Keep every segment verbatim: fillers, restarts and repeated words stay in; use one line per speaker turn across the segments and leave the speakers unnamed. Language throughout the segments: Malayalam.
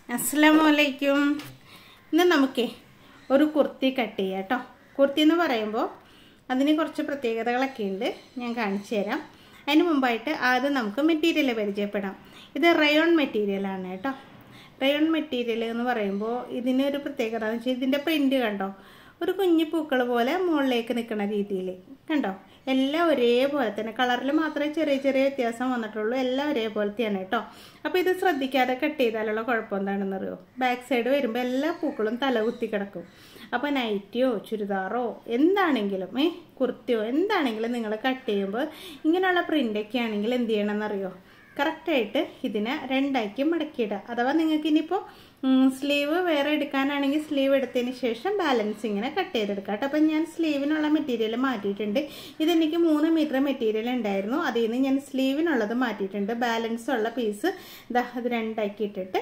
അസ്സലാമലൈക്കും. ഇന്ന് നമുക്കേ ഒരു കുർത്തി കട്ട് ചെയ്യാം കേട്ടോ. കുർത്തി എന്ന് പറയുമ്പോൾ അതിന് കുറച്ച് പ്രത്യേകതകളൊക്കെ ഉണ്ട്, ഞാൻ കാണിച്ചു തരാം. അതിന് മുമ്പായിട്ട് ആദ്യം നമുക്ക് മെറ്റീരിയൽ പരിചയപ്പെടാം. ഇത് റയോൺ മെറ്റീരിയലാണ് കേട്ടോ. റയോൺ മെറ്റീരിയൽ എന്ന് പറയുമ്പോൾ ഇതിനൊരു പ്രത്യേകത എന്ന് വെച്ചാൽ ഇതിൻ്റെ പ്രിൻ്റ് കണ്ടോ, ഒരു കുഞ്ഞു പൂക്കൾ പോലെ മുകളിലേക്ക് നിൽക്കുന്ന രീതിയിൽ കണ്ടോ. എല്ലാം ഒരേപോലെ തന്നെ, കളറിൽ മാത്രമേ ചെറിയ ചെറിയ വ്യത്യാസം വന്നിട്ടുള്ളൂ. എല്ലാം ഒരേപോലത്തെയാണ് കേട്ടോ. അപ്പോൾ ഇത് ശ്രദ്ധിക്കാതെ കട്ട് ചെയ്താലുള്ള കുഴപ്പം എന്താണെന്ന് അറിയോ, ബാക്ക് സൈഡ് വരുമ്പോൾ എല്ലാ പൂക്കളും തല കുത്തി കിടക്കും. അപ്പോൾ നൈറ്റിയോ ചുരിദാറോ എന്താണെങ്കിലും ഏ കുർത്തിയോ എന്താണെങ്കിലും നിങ്ങൾ കട്ട് ചെയ്യുമ്പോൾ ഇങ്ങനെയുള്ള പ്രിൻ്റൊക്കെ ആണെങ്കിൽ എന്ത് ചെയ്യണമെന്നറിയോ, കറക്റ്റായിട്ട് ഇതിനെ രണ്ടാക്കി മടക്കിയിടുക. അഥവാ നിങ്ങൾക്ക് ഇനിയിപ്പോൾ സ്ലീവ് വേറെ എടുക്കാനാണെങ്കിൽ സ്ലീവ് എടുത്തതിന് ശേഷം ബാലൻസ് ഇങ്ങനെ കട്ട് ചെയ്തെടുക്കാം കേട്ടോ. അപ്പം ഞാൻ സ്ലീവിനുള്ള മെറ്റീരിയൽ മാറ്റിയിട്ടുണ്ട്. ഇതെനിക്ക് മൂന്ന് മീറ്റർ മെറ്റീരിയൽ ഉണ്ടായിരുന്നു, അതിൽ നിന്ന് ഞാൻ സ്ലീവിനുള്ളത് മാറ്റിയിട്ടുണ്ട്. ബാലൻസ് ഉള്ള പീസ് ഇതാ അത് രണ്ടാക്കി ഇട്ടിട്ട്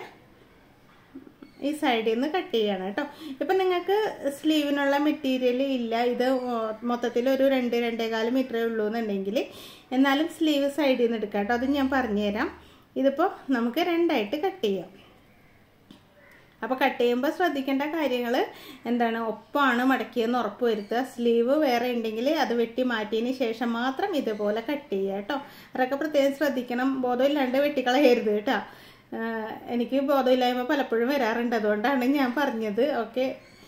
ഈ സൈഡിൽ നിന്ന് കട്ട് ചെയ്യണം കേട്ടോ. ഇപ്പം നിങ്ങൾക്ക് സ്ലീവിനുള്ള മെറ്റീരിയൽ ഇല്ല, ഇത് മൊത്തത്തിൽ ഒരു രണ്ട് രണ്ടേകാല് മീറ്ററേ ഉള്ളൂ എന്നുണ്ടെങ്കിൽ എന്നാലും സ്ലീവ് സൈഡിൽ നിന്ന് എടുക്കാം കേട്ടോ. അത് ഞാൻ പറഞ്ഞുതരാം. ഇതിപ്പോൾ നമുക്ക് രണ്ടായിട്ട് കട്ട് ചെയ്യാം. അപ്പോൾ കട്ട് ചെയ്യുമ്പോൾ ശ്രദ്ധിക്കേണ്ട കാര്യങ്ങൾ എന്താണ്, ഒപ്പമാണ് മടക്കിയെന്ന് ഉറപ്പ് വരുത്തുക. സ്ലീവ് വേറെ ഉണ്ടെങ്കിൽ അത് വെട്ടി മാറ്റിയതിന് ശേഷം മാത്രം ഇതുപോലെ കട്ട് ചെയ്യുക കേട്ടോ. അതൊക്കെ പ്രത്യേകം ശ്രദ്ധിക്കണം, ബോധമില്ലാണ്ട് വെട്ടിക്കളയരുത് കേട്ടോ. എനിക്ക് ബോധമില്ലായ്മ പലപ്പോഴും വരാറുണ്ട്, അതുകൊണ്ടാണ് ഞാൻ പറഞ്ഞത്. ഓക്കെ,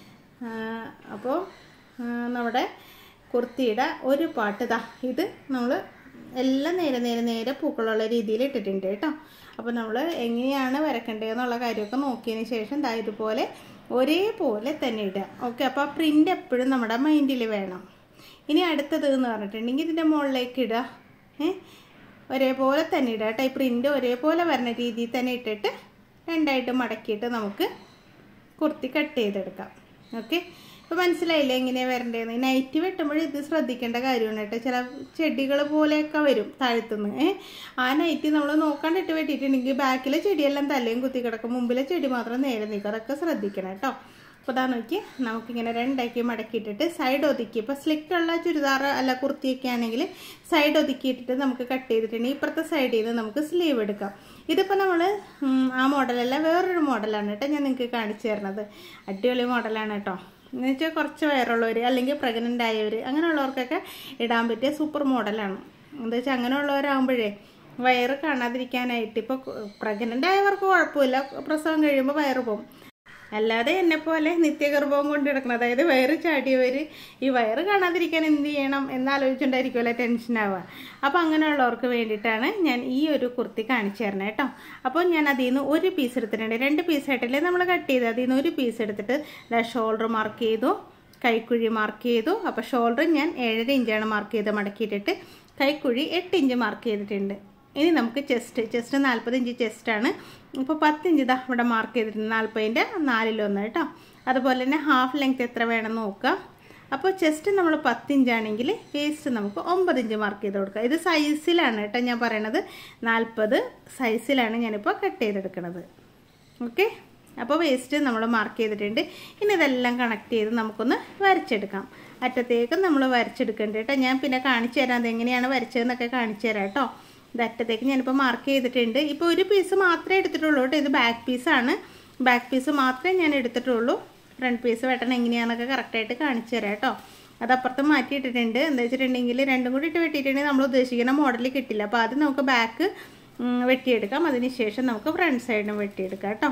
അപ്പോൾ നമ്മുടെ കുർത്തിയുടെ ഒരു പാട്ട് ഇതാ ഇത് നമ്മൾ എല്ലാം നേരെ നേരെ നേരെ പൂക്കളുള്ള രീതിയിൽ ഇട്ടിട്ടുണ്ട് കേട്ടോ. അപ്പോൾ നമ്മൾ എങ്ങനെയാണ് വരക്കേണ്ടതെന്നുള്ള കാര്യമൊക്കെ നോക്കിയതിന് ശേഷം ദാ ഇതുപോലെ ഒരേപോലെ തന്നെ ഇടുക. ഓക്കെ, അപ്പോൾ ആ പ്രിൻ്റ് എപ്പോഴും നമ്മുടെ മൈൻഡിൽ വേണം. ഇനി അടുത്തത് എന്ന് പറഞ്ഞിട്ടുണ്ടെങ്കിൽ ഇതിൻ്റെ മുകളിലേക്ക് ഇടുക, ഏ ഒരേപോലെ തന്നെ ഇടുക കേട്ടോ. ഈ പ്രിൻ്റ് ഒരേപോലെ വരുന്ന രീതിയിൽ തന്നെ ഇട്ടിട്ട് രണ്ടായിട്ട് മടക്കിയിട്ട് നമുക്ക് കുർത്തി കട്ട് ചെയ്തെടുക്കാം. ഓക്കെ, ഇപ്പോൾ മനസ്സിലായില്ലേ എങ്ങനെയാണ് വരേണ്ടതെന്ന്. നൈറ്റ് വെട്ടുമ്പോൾ ഇത് ശ്രദ്ധിക്കേണ്ട കാര്യമാണ് കേട്ടോ. ചില ചെടികൾ പോലെയൊക്കെ വരും താഴ്ത്തുനിന്ന്. ഏഹ് ആ നൈറ്റ് നമ്മൾ നോക്കാണ്ടിട്ട് വെട്ടിയിട്ടുണ്ടെങ്കിൽ ബാക്കിലെ ചെടിയെല്ലാം തലയും കുത്തി കിടക്കും, മുമ്പിലെ ചെടി മാത്രം നേരെ നിൽക്കും. അതൊക്കെ ശ്രദ്ധിക്കണം കേട്ടോ. അപ്പോൾ അതാ നോക്കി നമുക്കിങ്ങനെ രണ്ടാക്കി മടക്കിയിട്ടിട്ട് സൈഡ് ഒതുക്കി, ഇപ്പോൾ സ്ലിറ്റുള്ള ചുരിദാർ അല്ല കുർത്തിയൊക്കെ ആണെങ്കിൽ സൈഡ് ഒതുക്കിയിട്ടിട്ട് നമുക്ക് കട്ട് ചെയ്തിട്ടുണ്ടെങ്കിൽ ഇപ്പുറത്തെ സൈഡിൽ നിന്ന് നമുക്ക് സ്ലീവ് എടുക്കാം. ഇതിപ്പോൾ നമ്മൾ ആ മോഡലല്ല, വേറൊരു മോഡലാണ് കേട്ടോ ഞാൻ നിങ്ങൾക്ക് കാണിച്ചു തരണത്. അടിപൊളി മോഡലാണ് കേട്ടോ. എന്ന് വെച്ചാൽ കുറച്ച് വയറുള്ളവർ അല്ലെങ്കിൽ പ്രഗ്നൻ്റ് ആയവർ അങ്ങനെയുള്ളവർക്കൊക്കെ ഇടാൻ പറ്റിയ സൂപ്പർ മോഡലാണ്. എന്താ വെച്ചാൽ അങ്ങനെയുള്ളവരാകുമ്പോഴേ വയറ് കാണാതിരിക്കാനായിട്ട്, ഇപ്പോൾ പ്രഗ്നൻ്റ് ആയവർക്ക് കുഴപ്പമില്ല, പ്രസവം കഴിയുമ്പോൾ വയറ് പോകും. അല്ലാതെ എന്നെപ്പോലെ നിത്യഗർഭവും കൊണ്ട് കിടക്കണം, അതായത് വയറ് ചാടിയവർ ഈ വയറ് കാണാതിരിക്കാൻ എന്ത് ചെയ്യണം എന്നാലോചിച്ചുകൊണ്ടായിരിക്കുമല്ലോ ടെൻഷനാവുക. അപ്പോൾ അങ്ങനെയുള്ളവർക്ക് വേണ്ടിയിട്ടാണ് ഞാൻ ഈ ഒരു കുർത്തി കാണിച്ചു തരണേ കേട്ടോ. അപ്പോൾ ഞാൻ അതിൽ നിന്ന് ഒരു പീസ് എടുത്തിട്ടുണ്ട്, രണ്ട് പീസായിട്ടല്ലേ നമ്മൾ കട്ട് ചെയ്ത്, അതിൽ നിന്ന് ഒരു പീസ് എടുത്തിട്ട് ഷോൾഡർ മാർക്ക് ചെയ്തു, കൈക്കുഴി മാർക്ക് ചെയ്തു. അപ്പോൾ ഷോൾഡർ ഞാൻ ഏഴര ഇഞ്ചാണ് മാർക്ക് ചെയ്ത് മടക്കിയിട്ടിട്ട്, കൈക്കുഴി എട്ട് ഇഞ്ച് മാർക്ക് ചെയ്തിട്ടുണ്ട്. ഇനി നമുക്ക് ചെസ്റ്റ് ചെസ്റ്റ് നാൽപ്പത് ഇഞ്ച് ചെസ്റ്റാണ്. ഇപ്പോൾ പത്ത് ഇഞ്ച് ഇതാ ഇവിടെ മാർക്ക് ചെയ്തിട്ടുണ്ട്, നാൽപ്പതിൻ്റെ നാലിലൊന്ന് കേട്ടോ. അതുപോലെ തന്നെ ഹാഫ് ലെങ്ത് എത്ര വേണം നോക്കുക. അപ്പോൾ ചെസ്റ്റ് നമ്മൾ പത്ത് ഇഞ്ചാണെങ്കിൽ വേസ്റ്റ് നമുക്ക് ഒമ്പത് ഇഞ്ച് മാർക്ക് ചെയ്ത് കൊടുക്കുക. ഇത് സൈസിലാണ് കേട്ടോ ഞാൻ പറയണത്, നാൽപ്പത് സൈസിലാണ് ഞാനിപ്പോൾ കട്ട് ചെയ്തെടുക്കുന്നത്. ഓക്കെ, അപ്പോൾ വേസ്റ്റ് നമ്മൾ മാർക്ക് ചെയ്തിട്ടുണ്ട്. ഇനി ഇതെല്ലാം കണക്ട് ചെയ്ത് നമുക്കൊന്ന് വരച്ചെടുക്കാം. അറ്റത്തേക്ക് നമ്മൾ വരച്ചെടുക്കേണ്ടത് കേട്ടോ. ഞാൻ പിന്നെ കാണിച്ചു തരാം അതെങ്ങനെയാണ് വരച്ചതെന്നൊക്കെ കാണിച്ചു തരാം കേട്ടോ. ഇത് അറ്റത്തേക്ക് ഞാനിപ്പോൾ മാർക്ക് ചെയ്തിട്ടുണ്ട്. ഇപ്പോൾ ഒരു പീസ് മാത്രമേ എടുത്തിട്ടുള്ളൂ കേട്ടോ, ഇത് ബാക്ക് പീസാണ്. ബാക്ക് പീസ് മാത്രമേ ഞാൻ എടുത്തിട്ടുള്ളൂ. ഫ്രണ്ട് പീസ് വെട്ടണം എങ്ങനെയാണെന്നൊക്കെ കറക്റ്റായിട്ട് കാണിച്ചു തരാം കേട്ടോ. അത് അപ്പുറത്ത് മാറ്റിയിട്ടിട്ടുണ്ട്. എന്താ വെച്ചിട്ടുണ്ടെങ്കിൽ രണ്ടും കൂടി ഇട്ട് വെട്ടിയിട്ടുണ്ടെങ്കിൽ നമ്മൾ ഉദ്ദേശിക്കുന്ന മോഡലിൽ കിട്ടില്ല. അപ്പോൾ ആദ്യം നമുക്ക് ബാക്ക് വെട്ടിയെടുക്കാം, അതിന് ശേഷം നമുക്ക് ഫ്രണ്ട് സൈഡും വെട്ടിയെടുക്കാം കേട്ടോ.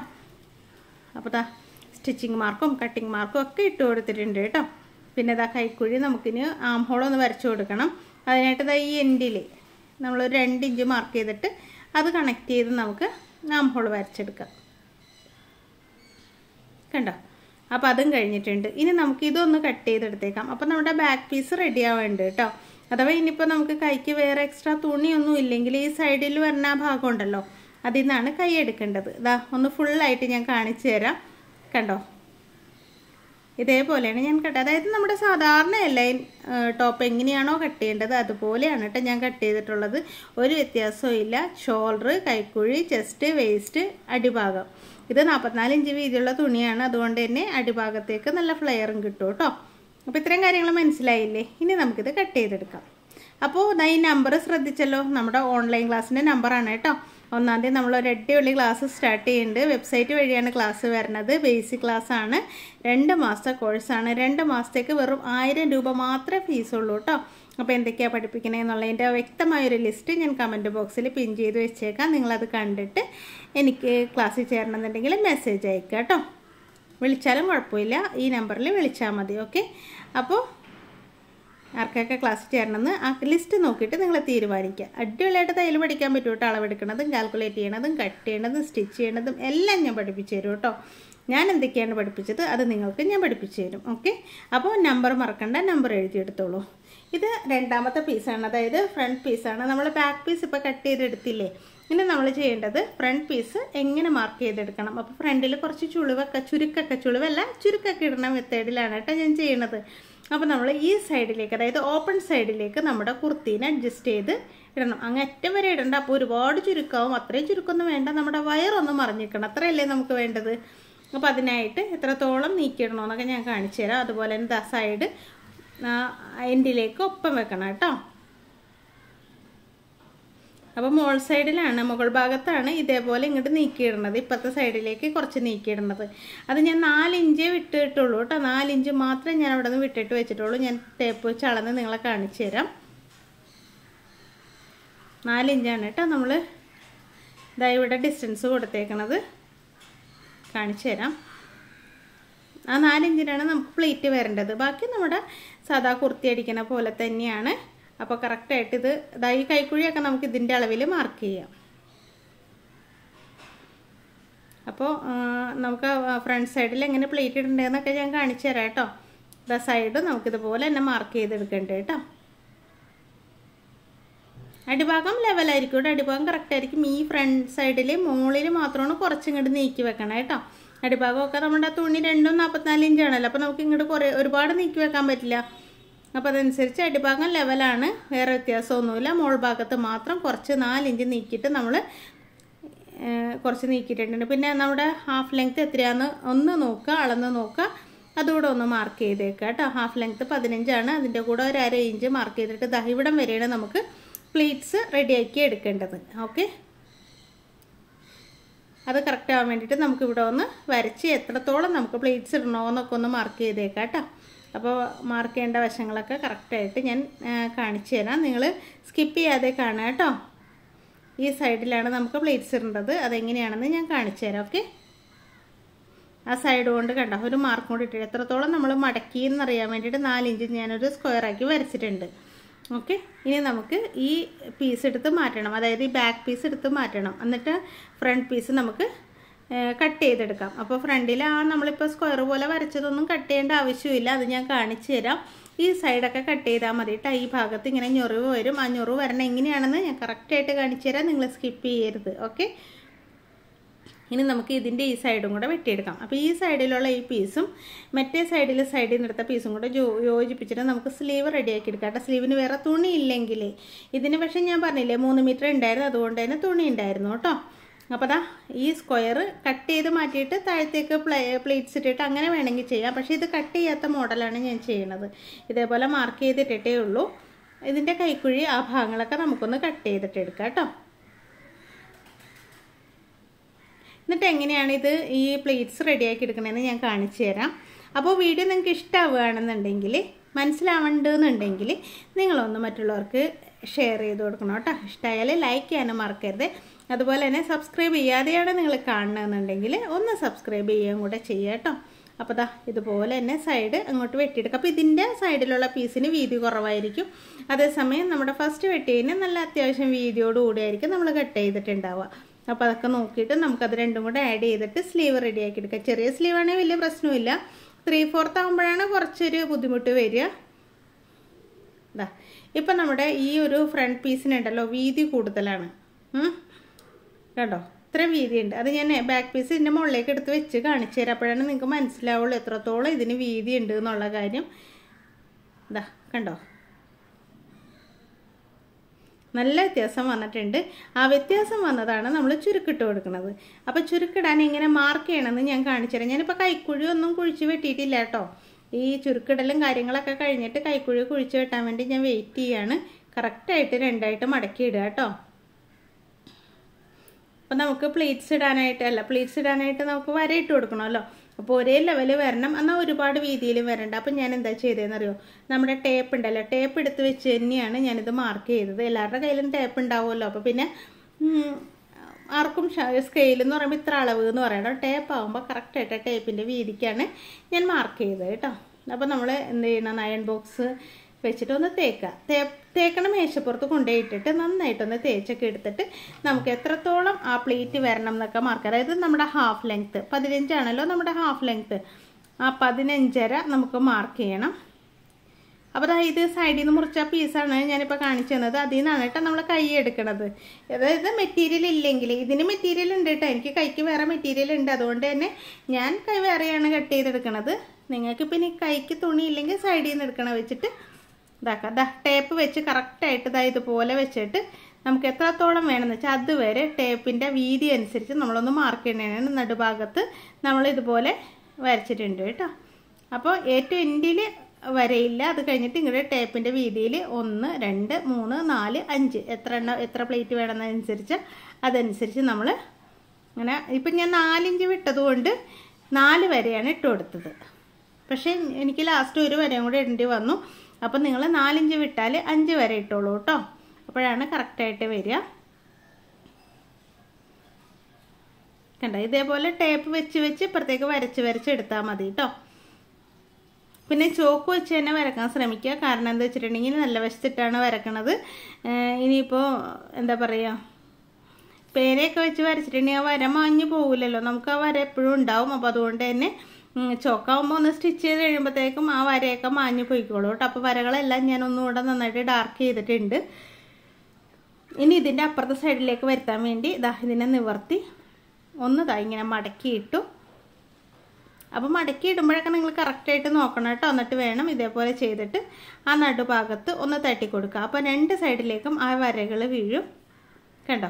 അപ്പോൾ ദാ സ്റ്റിച്ചിങ് മാർക്കും കട്ടിങ് മാർക്കും ഒക്കെ ഇട്ട് കൊടുത്തിട്ടുണ്ട് കേട്ടോ. പിന്നെ ഇതാ കൈക്കുഴി നമുക്കിനി ആം ഹോളൊന്ന് വരച്ചു കൊടുക്കണം. അതിനായിട്ട് ഇതാ ഈ എൻഡിൽ നമ്മളൊരു രണ്ട് ഇഞ്ച് മാർക്ക് ചെയ്തിട്ട് അത് കണക്ട് ചെയ്ത് നമുക്ക് ആം ഹോൾ വരച്ചെടുക്കാം കണ്ടോ. അപ്പോൾ അതും കഴിഞ്ഞിട്ടുണ്ട്. ഇനി നമുക്ക് ഇതൊന്ന് കട്ട് ചെയ്തെടുത്തേക്കാം. അപ്പോൾ നമ്മുടെ ബാക്ക് പീസ് റെഡി ആവേണ്ടത് കേട്ടോ. അഥവാ ഇനിയിപ്പോൾ നമുക്ക് കൈക്ക് വേറെ എക്സ്ട്രാ തുണിയൊന്നും ഇല്ലെങ്കിൽ ഈ സൈഡിൽ വരുന്ന ആ ഭാഗം ഉണ്ടല്ലോ, അതിൽ നിന്നാണ് കൈ എടുക്കേണ്ടത്. ഇതാ ഒന്ന് ഫുള്ളായിട്ട് ഞാൻ കാണിച്ചു തരാം കണ്ടോ. ഇതേപോലെയാണ് ഞാൻ കട്ട്, അതായത് നമ്മുടെ സാധാരണ ലൈൻ ടോപ്പ് എങ്ങനെയാണോ കട്ട് ചെയ്യേണ്ടത് അതുപോലെയാണ് കേട്ടോ ഞാൻ കട്ട് ചെയ്തിട്ടുള്ളത്. ഒരു വ്യത്യാസവും ഇല്ല. ഷോൾഡർ, കൈക്കുഴി, ചെസ്റ്റ്, വേസ്റ്റ്, അടിഭാഗം. ഇത് നാൽപ്പത്തിനാല് ഇഞ്ച് വീതിയുള്ള തുണിയാണ്, അതുകൊണ്ട് തന്നെ അടിഭാഗത്തേക്ക് നല്ല ഫ്ലെയറും കിട്ടും കേട്ടോ. അപ്പോൾ ഇത്രയും കാര്യങ്ങൾ മനസ്സിലായില്ലേ. ഇനി നമുക്കിത് കട്ട് ചെയ്തെടുക്കാം. അപ്പോൾ ഈ നമ്പർ ശ്രദ്ധിച്ചല്ലോ, നമ്മുടെ ഓൺലൈൻ ക്ലാസ്സിൻ്റെ നമ്പറാണ് കേട്ടോ. ഒന്നാം തീയതി നമ്മളൊരു അടിപൊളി ക്ലാസ് സ്റ്റാർട്ട് ചെയ്യുന്നുണ്ട്. വെബ്സൈറ്റ് വഴിയാണ് ക്ലാസ് വരുന്നത്. ബേസിക് ക്ലാസ്സാണ്. രണ്ട് മാസത്തെ കോഴ്സാണ്. രണ്ട് മാസത്തേക്ക് വെറും ആയിരം രൂപ മാത്രമേ ഫീസുള്ളൂ കേട്ടോ. അപ്പോൾ എന്തൊക്കെയാണ് പഠിപ്പിക്കണേ എന്നുള്ളതിൻ്റെ വ്യക്തമായൊരു ലിസ്റ്റ് ഞാൻ കമൻറ്റ് ബോക്സിൽ പിൻ ചെയ്ത് വെച്ചേക്കാം. നിങ്ങളത് കണ്ടിട്ട് എനിക്ക് ക്ലാസ്സിൽ ചേരണമെന്നുണ്ടെങ്കിൽ മെസ്സേജ് അയക്കുക കേട്ടോ. വിളിച്ചാലും കുഴപ്പമില്ല, ഈ നമ്പറിൽ വിളിച്ചാൽ മതി. ഓക്കെ, അപ്പോൾ ആർക്കൊക്കെ ക്ലാസ് ചേരണമെന്ന് ആ ലിസ്റ്റ് നോക്കിയിട്ട് നിങ്ങൾ തീരുമാനിക്കുക. അടിപൊളിയായിട്ട് തയ്യൽ പഠിക്കാൻ പറ്റും കേട്ടോ. അളവെടുക്കുന്നതും കാൽക്കുലേറ്റ് ചെയ്യണതും കട്ട് ചെയ്യണതും സ്റ്റിച്ച് ചെയ്യണതും എല്ലാം ഞാൻ പഠിപ്പിച്ചു തരും കേട്ടോ. ഞാൻ എന്തൊക്കെയാണ് പഠിപ്പിച്ചത് അത് നിങ്ങൾക്ക് ഞാൻ പഠിപ്പിച്ചു തരും. ഓക്കെ, അപ്പോൾ നമ്പർ മറക്കണ്ട, നമ്പർ എഴുതിയെടുത്തോളൂ. ഇത് രണ്ടാമത്തെ പീസാണ്, അതായത് ഫ്രണ്ട് പീസാണ്. നമ്മൾ ബാക്ക് പീസ് ഇപ്പോൾ കട്ട് ചെയ്തെടുത്തില്ലേ, ഇനി നമ്മൾ ചെയ്യേണ്ടത് ഫ്രണ്ട് പീസ് എങ്ങനെ മാർക്ക് ചെയ്തെടുക്കണം. അപ്പോൾ ഫ്രണ്ടിൽ കുറച്ച് ചുളിവൊക്കെ ചുരുക്കൊക്കെ ചുളിവല്ല ചുരുക്കൊക്കെ ഇടുന്ന മെത്തേഡിലാണ് കേട്ടോ ഞാൻ ചെയ്യണത്. അപ്പോൾ നമ്മൾ ഈ സൈഡിലേക്ക്, അതായത് ഓപ്പൺ സൈഡിലേക്ക് നമ്മുടെ കുർത്തീനെ അഡ്ജസ്റ്റ് ചെയ്ത് ഇടണം. അങ്ങ് അറ്റം വരെ ഇടണ്ട, അപ്പോൾ ഒരുപാട് ചുരുക്കാവും. അത്രയും ചുരുക്കൊന്നും വേണ്ട, നമ്മുടെ വയറൊന്നും മറിഞ്ഞിരിക്കണം, അത്രയല്ലേ നമുക്ക് വേണ്ടത്. അപ്പോൾ അതിനായിട്ട് എത്രത്തോളം നീക്കിയിടണമെന്നൊക്കെ ഞാൻ കാണിച്ചു തരാം. അതുപോലെ തന്നെ ആ സൈഡ് എൻഡിലേക്ക് ഒപ്പം വെക്കണം കേട്ടോ. അപ്പോൾ മോൾ സൈഡിലാണ്, മുകൾ ഭാഗത്താണ് ഇതേപോലെ ഇങ്ങോട്ട് നീക്കിയിടുന്നത്. ഇപ്പോഴത്തെ സൈഡിലേക്ക് കുറച്ച് നീക്കിയിടുന്നത്. അത് ഞാൻ നാലിഞ്ചേ വിട്ടിട്ടുള്ളൂ കേട്ടോ. നാലിഞ്ച് മാത്രമേ ഞാൻ അവിടെ നിന്ന് വിട്ടിട്ട് വെച്ചിട്ടുള്ളൂ. ഞാൻ ടേപ്പ് വെച്ച് അളന്ന് നിങ്ങളെ കാണിച്ചു തരാം. നാലിഞ്ചാണ് കേട്ടോ നമ്മൾ ഇതാ ഇവിടെ ഡിസ്റ്റൻസ് കൊടുത്തേക്കണത്. കാണിച്ചു തരാം. ആ നാലിഞ്ചിനാണ് നമുക്ക് പ്ലേറ്റ് വരേണ്ടത്. ബാക്കി നമ്മുടെ സാധാ കുർത്തി അടിക്കുന്ന പോലെ തന്നെയാണ്. അപ്പോൾ കറക്റ്റായിട്ട് ഇത് ഇതാ ഈ കൈക്കുഴിയൊക്കെ നമുക്ക് ഇതിൻ്റെ അളവിൽ മാർക്ക് ചെയ്യാം. അപ്പോൾ നമുക്ക് ഫ്രണ്ട് സൈഡിൽ എങ്ങനെ പ്ലേറ്റ് ഇടേണ്ടതെന്നൊക്കെ ഞാൻ കാണിച്ചു തരാം കേട്ടോ. ഇതാ സൈഡ് നമുക്കിതുപോലെ തന്നെ മാർക്ക് ചെയ്തെടുക്കണ്ടേ കേട്ടോ. അടിഭാഗം ലെവലായിരിക്കും കേട്ടോ. അടിഭാഗം കറക്റ്റായിരിക്കും. ഈ ഫ്രണ്ട് സൈഡിൽ മുകളിൽ മാത്രമാണ് കുറച്ചിങ്ങോട്ട് നീക്കി വെക്കണം കേട്ടോ. അടിഭാഗമൊക്കെ നമ്മുടെ തുണി രണ്ടും നാൽപ്പത്തിനാല് ഇഞ്ചാണല്ലോ. അപ്പോൾ നമുക്ക് ഇങ്ങോട്ട് കുറേ ഒരുപാട് നീക്കി വെക്കാൻ പറ്റില്ല. അപ്പോൾ അതനുസരിച്ച് അടിഭാഗം ലെവലാണ്, വേറെ വ്യത്യാസമൊന്നുമില്ല. മോൾ ഭാഗത്ത് മാത്രം കുറച്ച് നാലിഞ്ച് നീക്കിയിട്ട് നമ്മൾ കുറച്ച് നീക്കിയിട്ടുണ്ട്. പിന്നെ നമ്മുടെ ഹാഫ് ലെങ്ത്ത് എത്രയാണെന്ന് ഒന്ന് നോക്കുക, അളന്ന് നോക്കുക, അതുകൂടെ ഒന്ന് മാർക്ക് ചെയ്തേക്കുക കേട്ടോ. ഹാഫ് ലെങ്ത്ത് പതിനഞ്ചാണ്, അതിൻ്റെ കൂടെ ഒരു അര ഇഞ്ച് മാർക്ക് ചെയ്തിട്ട് ദാ ഇവിടം വരെയാണ് നമുക്ക് പ്ലീറ്റ്സ് റെഡിയാക്കി എടുക്കേണ്ടത്. ഓക്കെ, അത് കറക്റ്റ് ആവാൻ വേണ്ടിയിട്ട് നമുക്കിവിടെ ഒന്ന് വരച്ച് എത്രത്തോളം നമുക്ക് പ്ലേറ്റ്സ് ഇടണമെന്നൊക്കെ ഒന്ന് മാർക്ക് ചെയ്തേക്കാം കേട്ടോ. അപ്പോൾ മാർക്ക് ചെയ്യേണ്ട വശങ്ങളൊക്കെ കറക്റ്റായിട്ട് ഞാൻ കാണിച്ചു തരാം. നിങ്ങൾ സ്കിപ്പ് ചെയ്യാതെ കാണുക കേട്ടോ. ഈ സൈഡിലാണ് നമുക്ക് പ്ലേറ്റ്സ് ഇടേണ്ടത്. അതെങ്ങനെയാണെന്ന് ഞാൻ കാണിച്ചു തരാം. ഓക്കെ, ആ സൈഡ് കൊണ്ട് കണ്ടോ ഒരു മാർക്ക് കൊണ്ട് ഇട്ടിട്ട് എത്രത്തോളം നമ്മൾ മടക്കി എന്നറിയാൻ വേണ്ടിയിട്ട് നാലിഞ്ച് ഞാനൊരു സ്ക്വയറാക്കി വരച്ചിട്ടുണ്ട്. ഓക്കെ, ഇനി നമുക്ക് ഈ പീസ് എടുത്ത് മാറ്റണം, അതായത് ഈ ബാക്ക് പീസ് എടുത്ത് മാറ്റണം. എന്നിട്ട് ഫ്രണ്ട് പീസ് നമുക്ക് കട്ട് ചെയ്തെടുക്കാം. അപ്പോൾ ഫ്രണ്ടിൽ ആ നമ്മളിപ്പോൾ സ്ക്വയർ പോലെ വരച്ചതൊന്നും കട്ട് ചെയ്യേണ്ട ആവശ്യമില്ല, അത് ഞാൻ കാണിച്ചു തരാം. ഈ സൈഡൊക്കെ കട്ട് ചെയ്താൽ മതി കേട്ടോ. ഈ ഭാഗത്ത് ഇങ്ങനെ ഞൊറിവ് വരും. ആ ഞൊറിവ് വരണം എങ്ങനെയാണെന്ന് ഞാൻ കറക്റ്റായിട്ട് കാണിച്ചു തരാം, നിങ്ങൾ സ്കിപ്പ് ചെയ്യരുത്. ഓക്കെ, ഇനി നമുക്ക് ഇതിൻ്റെ ഈ സൈഡും കൂടെ വെട്ടിയെടുക്കാം. അപ്പോൾ ഈ സൈഡിലുള്ള ഈ പീസും മറ്റേ സൈഡിൽ സൈഡിൽ നിന്ന് എടുത്ത പീസും കൂടെ യോജിപ്പിച്ചിട്ട് നമുക്ക് സ്ലീവ് റെഡിയാക്കി എടുക്കാം കേട്ടോ. സ്ലീവിന് വേറെ തുണി ഇല്ലെങ്കിൽ ഇതിന് പക്ഷേ ഞാൻ പറഞ്ഞില്ലേ മൂന്ന് മീറ്റർ ഉണ്ടായിരുന്നു, അതുകൊണ്ട് തന്നെ തുണി ഉണ്ടായിരുന്നു കേട്ടോ. അപ്പോൾ ദാ ഈ സ്ക്വയർ കട്ട് ചെയ്ത് മാറ്റിയിട്ട് താഴത്തേക്ക് പ്ലേ പ്ലേറ്റ്സ് ഇട്ടിട്ട് അങ്ങനെ വേണമെങ്കിൽ ചെയ്യാം. പക്ഷേ ഇത് കട്ട് ചെയ്യാത്ത മോഡലാണ് ഞാൻ ചെയ്യണത്. ഇതേപോലെ മാർക്ക് ചെയ്തിട്ടിട്ടേ ഉള്ളൂ. ഇതിൻ്റെ കൈക്കുഴി ആ ഭാഗങ്ങളൊക്കെ നമുക്കൊന്ന് കട്ട് ചെയ്തിട്ട് എടുക്കാം കേട്ടോ. എന്നിട്ട് എങ്ങനെയാണ് ഇത് ഈ പ്ലേറ്റ്സ് റെഡിയാക്കി എടുക്കണമെന്ന് ഞാൻ കാണിച്ചു തരാം. അപ്പോൾ വീഡിയോ നിങ്ങൾക്ക് ഇഷ്ടമാവുകയാണെന്നുണ്ടെങ്കിൽ, മനസ്സിലാവേണ്ടതെന്നുണ്ടെങ്കിൽ നിങ്ങളൊന്ന് മറ്റുള്ളവർക്ക് ഷെയർ ചെയ്ത് കൊടുക്കണം കേട്ടോ. ഇഷ്ടമായാൽ ലൈക്ക് ചെയ്യാനും മറക്കരുത്. അതുപോലെ തന്നെ സബ്സ്ക്രൈബ് ചെയ്യാതെയാണ് നിങ്ങൾ കാണണമെന്നുണ്ടെങ്കിൽ ഒന്ന് സബ്സ്ക്രൈബ് ചെയ്യുകയും കൂടെ ചെയ്യുക കേട്ടോ. അപ്പോൾ ദാ ഇതുപോലെ തന്നെ സൈഡ് അങ്ങോട്ട് വെട്ടിയെടുക്കുക. അപ്പോൾ ഇതിൻ്റെ സൈഡിലുള്ള പീസിന് വീതി കുറവായിരിക്കും. അതേസമയം നമ്മുടെ ഫസ്റ്റ് വെട്ടിയതിന് നല്ല അത്യാവശ്യം വീതിയോടുകൂടി ആയിരിക്കും നമ്മൾ കട്ട് ചെയ്തിട്ടുണ്ടാവുക. അപ്പോൾ അതൊക്കെ നോക്കിയിട്ട് നമുക്കത് രണ്ടും കൂടെ ആഡ് ചെയ്തിട്ട് സ്ലീവ് റെഡിയാക്കി എടുക്കാം. ചെറിയ സ്ലീവ് ആണെങ്കിൽ വലിയ പ്രശ്നമില്ല. ത്രീ ഫോർത്ത് ആകുമ്പോഴാണ് കുറച്ചൊരു ബുദ്ധിമുട്ട് വരിക. ഇതാ ഇപ്പം നമ്മുടെ ഈ ഒരു ഫ്രണ്ട് പീസിനുണ്ടല്ലോ വീതി കൂടുതലാണ് കേട്ടോ. ഇത്ര വീതിയുണ്ട്. അത് ഞാൻ ബാക്ക് പീസ് ഇതിൻ്റെ മുകളിലേക്ക് എടുത്ത് വെച്ച് കാണിച്ചു തരാം. അപ്പോഴാണ് നിങ്ങൾക്ക് മനസ്സിലാവുള്ളൂ എത്രത്തോളം ഇതിന് വീതി ഉണ്ട് എന്നുള്ള കാര്യം. ഇതാ കണ്ടോ, നല്ല വ്യത്യാസം വന്നിട്ടുണ്ട്. ആ വ്യത്യാസം വന്നതാണ് നമ്മൾ ചുരുക്കിട്ട് കൊടുക്കുന്നത്. അപ്പോൾ ചുരുക്കിടാൻ എങ്ങനെ മാർക്ക് ചെയ്യണമെന്ന് ഞാൻ കാണിച്ചു തരാം. ഞാനിപ്പോൾ കൈക്കുഴി ഒന്നും കുഴിച്ച് വെട്ടിയിട്ടില്ല കേട്ടോ. ഈ ചുരുക്കിടലും കാര്യങ്ങളൊക്കെ കഴിഞ്ഞിട്ട് കൈക്കുഴി കുഴിച്ച് വെട്ടാൻ വേണ്ടി ഞാൻ വെയിറ്റ് ചെയ്യാണ്. കറക്റ്റായിട്ട് രണ്ടായിട്ട് മടക്കി ഇടുക കേട്ടോ. അപ്പോൾ നമുക്ക് പ്ലീറ്റ്സ് ഇടാനായിട്ട് അല്ല പ്ലീറ്റ്സ് ഇടാനായിട്ട് നമുക്ക് വരയിട്ട് കൊടുക്കണമല്ലോ. അപ്പോൾ ഒരേ ലെവല് വരണം, എന്നാൽ ഒരുപാട് വീതിയിലും വരണ്ട. അപ്പം ഞാൻ എന്താ ചെയ്തതെന്നറിയോ, നമ്മുടെ ടേപ്പ് ഉണ്ടല്ലോ, ടേപ്പ് എടുത്ത് വെച്ച് തന്നെയാണ് ഞാനിത് മാർക്ക് ചെയ്തത്. എല്ലാവരുടെ കയ്യിലും ടേപ്പ് ഉണ്ടാവുമല്ലോ. അപ്പോൾ പിന്നെ ആർക്കും സ്കെയിൽ എന്ന് പറയുമ്പോൾ ഇത്ര അളവ് എന്ന് പറയണം. ടേപ്പ് ആകുമ്പോൾ കറക്റ്റായിട്ട് ടേപ്പിൻ്റെ വീതിക്കാണ് ഞാൻ മാർക്ക് ചെയ്തത് കേട്ടോ. അപ്പോൾ നമ്മൾ എന്ത് ചെയ്യണം, അയൺ ബോക്സ് വെച്ചിട്ട് ഒന്ന് തേക്കുക. തേ തേക്കണം മേശപ്പുറത്ത് കൊണ്ടുപോയിട്ടിട്ട് നന്നായിട്ടൊന്ന് തേച്ചൊക്കെ എടുത്തിട്ട് നമുക്ക് എത്രത്തോളം ആ പ്ലേറ്റ് വരണം എന്നൊക്കെ മാർക്ക്. അതായത് നമ്മുടെ ഹാഫ് ലെങ്ത്ത് പതിനഞ്ചാണല്ലോ നമ്മുടെ ഹാഫ് ലെങ്ത്ത്, ആ പതിനഞ്ചര നമുക്ക് മാർക്ക് ചെയ്യണം. അപ്പോൾ ഇത് സൈഡിൽ നിന്ന് മുറിച്ച പീസാണ് ഞാനിപ്പോൾ കാണിച്ചു തന്നത്. അതിൽ നിന്നാണ് കേട്ടോ നമ്മൾ കൈ എടുക്കണത്. അതായത് മെറ്റീരിയൽ ഇല്ലെങ്കിൽ, ഇതിന് മെറ്റീരിയൽ ഉണ്ട് കേട്ടോ, എനിക്ക് കൈക്ക് വേറെ മെറ്റീരിയൽ ഉണ്ട്, അതുകൊണ്ട് തന്നെ ഞാൻ കൈ വേറെയാണ് കട്ട് ചെയ്തെടുക്കണത്. നിങ്ങൾക്ക് പിന്നെ കൈക്ക് തുണി ഇല്ലെങ്കിൽ സൈഡിൽ നിന്ന് എടുക്കണ വെച്ചിട്ട് ഇതാക്കാം. ദാ ടേപ്പ് വെച്ച് കറക്റ്റായിട്ട് ഇതാ ഇതുപോലെ വെച്ചിട്ട് നമുക്ക് എത്രത്തോളം വേണമെന്ന് വെച്ചാൽ അതുവരെ ടേപ്പിൻ്റെ വീതി അനുസരിച്ച് നമ്മളൊന്ന് മാർക്ക് ചെയ്യണതാണ്. നടുഭാഗത്ത് നമ്മൾ ഇതുപോലെ വരച്ചിട്ടുണ്ട് കേട്ടോ. അപ്പോൾ ഏറ്റവും എൻഡിൽ വരയില്ല, അത് കഴിഞ്ഞിട്ട് ഇങ്ങനെ ടേപ്പിൻ്റെ വീതിയിൽ ഒന്ന് രണ്ട് മൂന്ന് നാല് അഞ്ച് എത്ര എണ്ണ എത്ര പ്ലേറ്റ് വേണമെന്നനുസരിച്ച് അതനുസരിച്ച് നമ്മൾ അങ്ങനെ. ഇപ്പം ഞാൻ നാലിഞ്ച് വിട്ടതുകൊണ്ട് നാല് വരെയാണ് ഇട്ട് കൊടുത്തത്. പക്ഷേ എനിക്ക് ലാസ്റ്റ് ഒരു വരെയും കൂടെ ഇടേണ്ടി വന്നു. അപ്പം നിങ്ങൾ നാലിഞ്ച് വിട്ടാൽ അഞ്ച് വരെ ഇട്ടോളൂ കേട്ടോ, അപ്പോഴാണ് കറക്റ്റായിട്ട് വരിക. കണ്ടോ, ഇതേപോലെ ടേപ്പ് വെച്ച് വെച്ച് ഇപ്പുറത്തേക്ക് വരച്ച് വരച്ച് എടുത്താൽ മതി കേട്ടോ. പിന്നെ ചോക്ക് വെച്ച് തന്നെ വരക്കാൻ ശ്രമിക്കുക. കാരണം എന്താ വെച്ചിട്ടുണ്ടെങ്കിൽ നല്ല വശത്തിട്ടാണ് വരക്കണത്. ഇനിയിപ്പോൾ എന്താ പറയുക, പേനയൊക്കെ വെച്ച് വരച്ചിട്ടുണ്ടെങ്കിൽ ആ വര മാഞ്ഞു പോകില്ലല്ലോ, നമുക്ക് ആ വര എപ്പോഴും ഉണ്ടാവും. അപ്പോൾ അതുകൊണ്ട് തന്നെ ചോക്കാവുമ്പോൾ ഒന്ന് സ്റ്റിച്ച് ചെയ്ത് കഴിയുമ്പോഴത്തേക്കും ആ വരയൊക്കെ മാഞ്ഞു പോയിക്കോളൂ കേട്ടോ. അപ്പോൾ വരകളെല്ലാം ഞാൻ ഒന്നുകൂടെ നന്നായിട്ട് ഡാർക്ക് ചെയ്തിട്ടുണ്ട്. ഇനി ഇതിൻ്റെ അപ്പുറത്തെ സൈഡിലേക്ക് വരുത്താൻ വേണ്ടി ഇതാ ഇതിനെ നിവർത്തി ഒന്ന് ഇതാ ഇങ്ങനെ മടക്കിയിട്ടു. അപ്പോൾ മടക്കി ഇടുമ്പോഴൊക്കെ നിങ്ങൾ കറക്റ്റായിട്ട് നോക്കണം കേട്ടോ. എന്നിട്ട് വേണം ഇതേപോലെ ചെയ്തിട്ട് ആ നടുഭാഗത്ത് ഒന്ന് തട്ടി കൊടുക്കുക. അപ്പോൾ രണ്ട് സൈഡിലേക്കും ആ വരകൾ വീഴും. കണ്ടോ,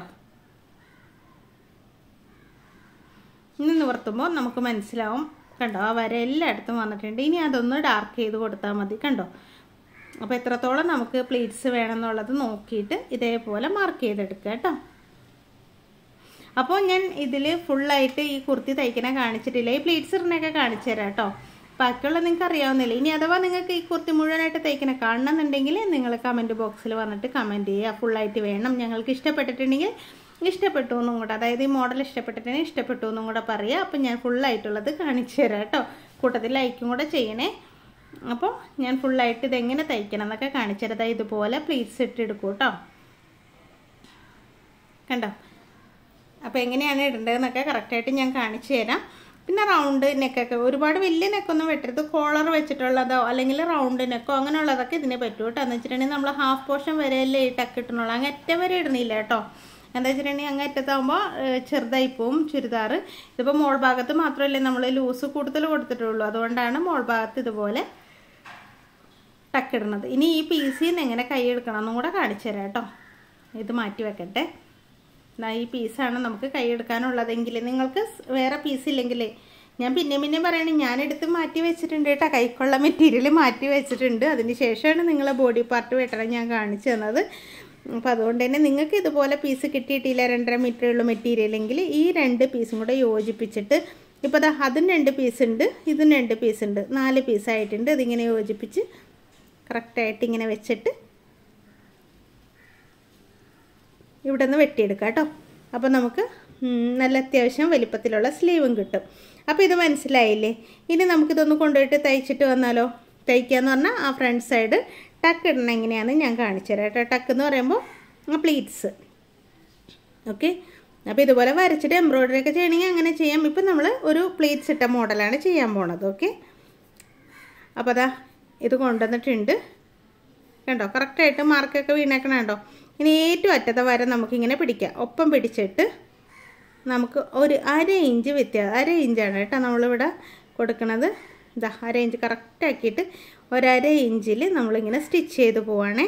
ഇനി നിവർത്തുമ്പോൾ നമുക്ക് മനസ്സിലാവും. കണ്ടോ, ആ വര എല്ലായിടത്തും വന്നിട്ടുണ്ട്. ഇനി അതൊന്ന് ഡാർക്ക് ചെയ്ത് കൊടുത്താൽ മതി. കണ്ടോ, അപ്പോൾ എത്രത്തോളം നമുക്ക് പ്ലീറ്റ്സ് വേണമെന്നുള്ളത് നോക്കിയിട്ട് ഇതേപോലെ മാർക്ക് ചെയ്തെടുക്കുക കേട്ടോ. അപ്പോൾ ഞാൻ ഇതിൽ ഫുള്ളായിട്ട് ഈ കുർത്തി തയ്ക്കണ കാണിച്ചിട്ടില്ല, ഈ പ്ലീറ്റ്സ് ഇറിനൊക്കെ കാണിച്ചു തരാം കേട്ടോ. ബാക്കിയുള്ള നിങ്ങൾക്ക് അറിയാവുന്നില്ല. ഇനി അഥവാ നിങ്ങൾക്ക് ഈ കുർത്തി മുഴുവനായിട്ട് തയ്ക്കണ കാണണമെന്നുണ്ടെങ്കിൽ നിങ്ങൾ കമൻറ്റ് ബോക്സിൽ വന്നിട്ട് കമൻറ്റ് ചെയ്യുക. ഫുള്ളായിട്ട് വേണം, ഞങ്ങൾക്ക് ഇഷ്ടപ്പെട്ടിട്ടുണ്ടെങ്കിൽ ഇഷ്ടപ്പെട്ടു എന്നും കൂടെ, അതായത് ഈ മോഡൽ ഇഷ്ടപ്പെട്ടിട്ടുണ്ടെങ്കിൽ ഇഷ്ടപ്പെട്ടു എന്നും കൂടെ പറയുക. അപ്പം ഞാൻ ഫുള്ളായിട്ടുള്ളത് കാണിച്ചു തരാം കേട്ടോ. കൂട്ടത്തിൽ ലൈക്കും കൂടെ ചെയ്യണേ. അപ്പോൾ ഞാൻ ഫുള്ളായിട്ട് ഇതെങ്ങനെ തയ്ക്കണം എന്നൊക്കെ കാണിച്ചു തരാം. ഇതുപോലെ പ്ലീറ്റ്സ് ഇട്ടെടുക്കും കേട്ടോ. കണ്ടോ, അപ്പോൾ എങ്ങനെയാണ് ഇടേണ്ടതെന്നൊക്കെ കറക്റ്റായിട്ട് ഞാൻ കാണിച്ചു തരാം. പിന്നെ റൗണ്ട് നെക്കൊക്കെ, ഒരുപാട് വലിയ നെക്കൊന്നും വെട്ടരുത്. കോളർ വെച്ചിട്ടുള്ളതോ അല്ലെങ്കിൽ റൗണ്ട് നെക്കോ അങ്ങനെയുള്ളതൊക്കെ ഇതിനെ പറ്റൂ കേട്ടോ. എന്ന് വെച്ചിട്ടുണ്ടെങ്കിൽ നമ്മൾ ഹാഫ് പോർഷൻ വരെയല്ലേ ഈ ടക്ക് ഇട്ടണുള്ളൂ, അങ്ങറ്റ വരെ ഇടണില്ല കേട്ടോ. എന്താ വെച്ചിട്ടുണ്ടെങ്കിൽ അങ്ങറ്റത്താകുമ്പോൾ ചെറുതായി പോവും ചുരിദാർ. ഇതിപ്പോൾ മോൾ ഭാഗത്ത് മാത്രമല്ലേ നമ്മൾ ലൂസ് കൂടുതൽ കൊടുത്തിട്ടുള്ളൂ, അതുകൊണ്ടാണ് മോൾ ഭാഗത്ത് ഇതുപോലെ ടക്കിടുന്നത്. ഇനി ഈ പീസിൽ നിന്ന് എങ്ങനെ കൈ എടുക്കണം എന്നും കൂടെ കാണിച്ചു തരാം കേട്ടോ. ഇത് മാറ്റി വെക്കട്ടെ. ഈ പീസാണ് നമുക്ക് കൈ എടുക്കാനുള്ളതെങ്കിൽ, നിങ്ങൾക്ക് വേറെ പീസില്ലെങ്കിൽ ഞാൻ പിന്നെ പിന്നെ പറയണേ, ഞാനെടുത്ത് മാറ്റി വെച്ചിട്ടുണ്ട് കേട്ടോ. കൈക്കുള്ള മെറ്റീരിയൽ മാറ്റി വെച്ചിട്ടുണ്ട്. അതിന് ശേഷമാണ് നിങ്ങളെ ബോഡി പാർട്ട് വെട്ടണം ഞാൻ കാണിച്ചു തന്നത്. അപ്പോൾ അതുകൊണ്ട് തന്നെ നിങ്ങൾക്ക് ഇതുപോലെ പീസ് കിട്ടിയിട്ടില്ല, രണ്ടര മീറ്റർ ഉള്ള മെറ്റീരിയലെങ്കിൽ ഈ രണ്ട് പീസും കൂടെ യോജിപ്പിച്ചിട്ട്, ഇപ്പോൾ അതാ അതും രണ്ട് പീസ് ഉണ്ട്, ഇതും രണ്ട് പീസ് ഉണ്ട്, നാല് പീസായിട്ടുണ്ട്. ഇതിങ്ങനെ യോജിപ്പിച്ച് കറക്റ്റായിട്ട് ഇങ്ങനെ വെച്ചിട്ട് ഇവിടെ നിന്ന് വെട്ടിയെടുക്കാം കേട്ടോ. അപ്പോൾ നമുക്ക് നല്ല അത്യാവശ്യം വലിപ്പത്തിലുള്ള സ്ലീവും കിട്ടും. അപ്പോൾ ഇത് മനസ്സിലായില്ലേ? ഇനി നമുക്കിതൊന്ന് കൊണ്ടുപോയിട്ട് തയ്ച്ചിട്ട് വന്നാലോ? തയ്ക്കുക എന്ന് പറഞ്ഞാൽ ആ ഫ്രണ്ട് സൈഡ് ടക്ക് ഇടണം എങ്ങനെയാണെന്ന് ഞാൻ കാണിച്ചു തരാം കേട്ടോ. ടക്ക് എന്ന് പറയുമ്പോൾ പ്ലീറ്റ്സ്. ഓക്കെ, അപ്പോൾ ഇതുപോലെ വരച്ചിട്ട് എംബ്രോയ്ഡറി ഒക്കെ ചെയ്യണമെങ്കിൽ അങ്ങനെ ചെയ്യാം. ഇപ്പം നമ്മൾ ഒരു പ്ലീറ്റ്സ് ഇട്ട മോഡലാണ് ചെയ്യാൻ പോണത്. ഓക്കെ, അപ്പോൾ അതാ ഇത് കൊണ്ടുവന്നിട്ടുണ്ട്. കണ്ടോ, കറക്റ്റായിട്ട് മാർക്കൊക്കെ വീണേക്കണം കേട്ടോ. ഇനി ഏറ്റവും അറ്റത്തെ വര നമുക്കിങ്ങനെ പിടിക്കാം. ഒപ്പം പിടിച്ചിട്ട് നമുക്ക് ഒരു അര ഇഞ്ച് വ്യത്യാസം, അര ഇഞ്ചാണ് കേട്ടോ നമ്മളിവിടെ കൊടുക്കുന്നത്. ഇതാ അര ഇഞ്ച് കറക്റ്റാക്കിയിട്ട് ഒരര ഇഞ്ചിൽ നമ്മളിങ്ങനെ സ്റ്റിച്ച് ചെയ്ത് പോവാണേ.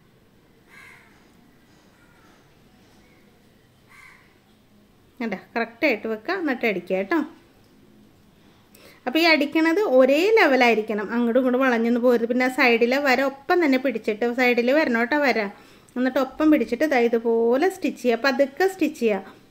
കണ്ടോ, കറക്റ്റായിട്ട് വെക്കുക, എന്നിട്ട് അടിക്കുക കേട്ടോ. അപ്പോൾ ഈ അടിക്കണത് ഒരേ ലെവലായിരിക്കണം, അങ്ങോട്ടും ഇങ്ങോട്ടും വളഞ്ഞൊന്ന് പോരുത്. പിന്നെ സൈഡിലെ വര ഒപ്പം തന്നെ പിടിച്ചിട്ട്, സൈഡിൽ വരണോട്ടോ വര, എന്നിട്ട് ഒപ്പം പിടിച്ചിട്ട് ഇതാ ഇതുപോലെ സ്റ്റിച്ച് ചെയ്യുക. പതുക്കെ സ്റ്റിച്ച് ചെയ്യുക,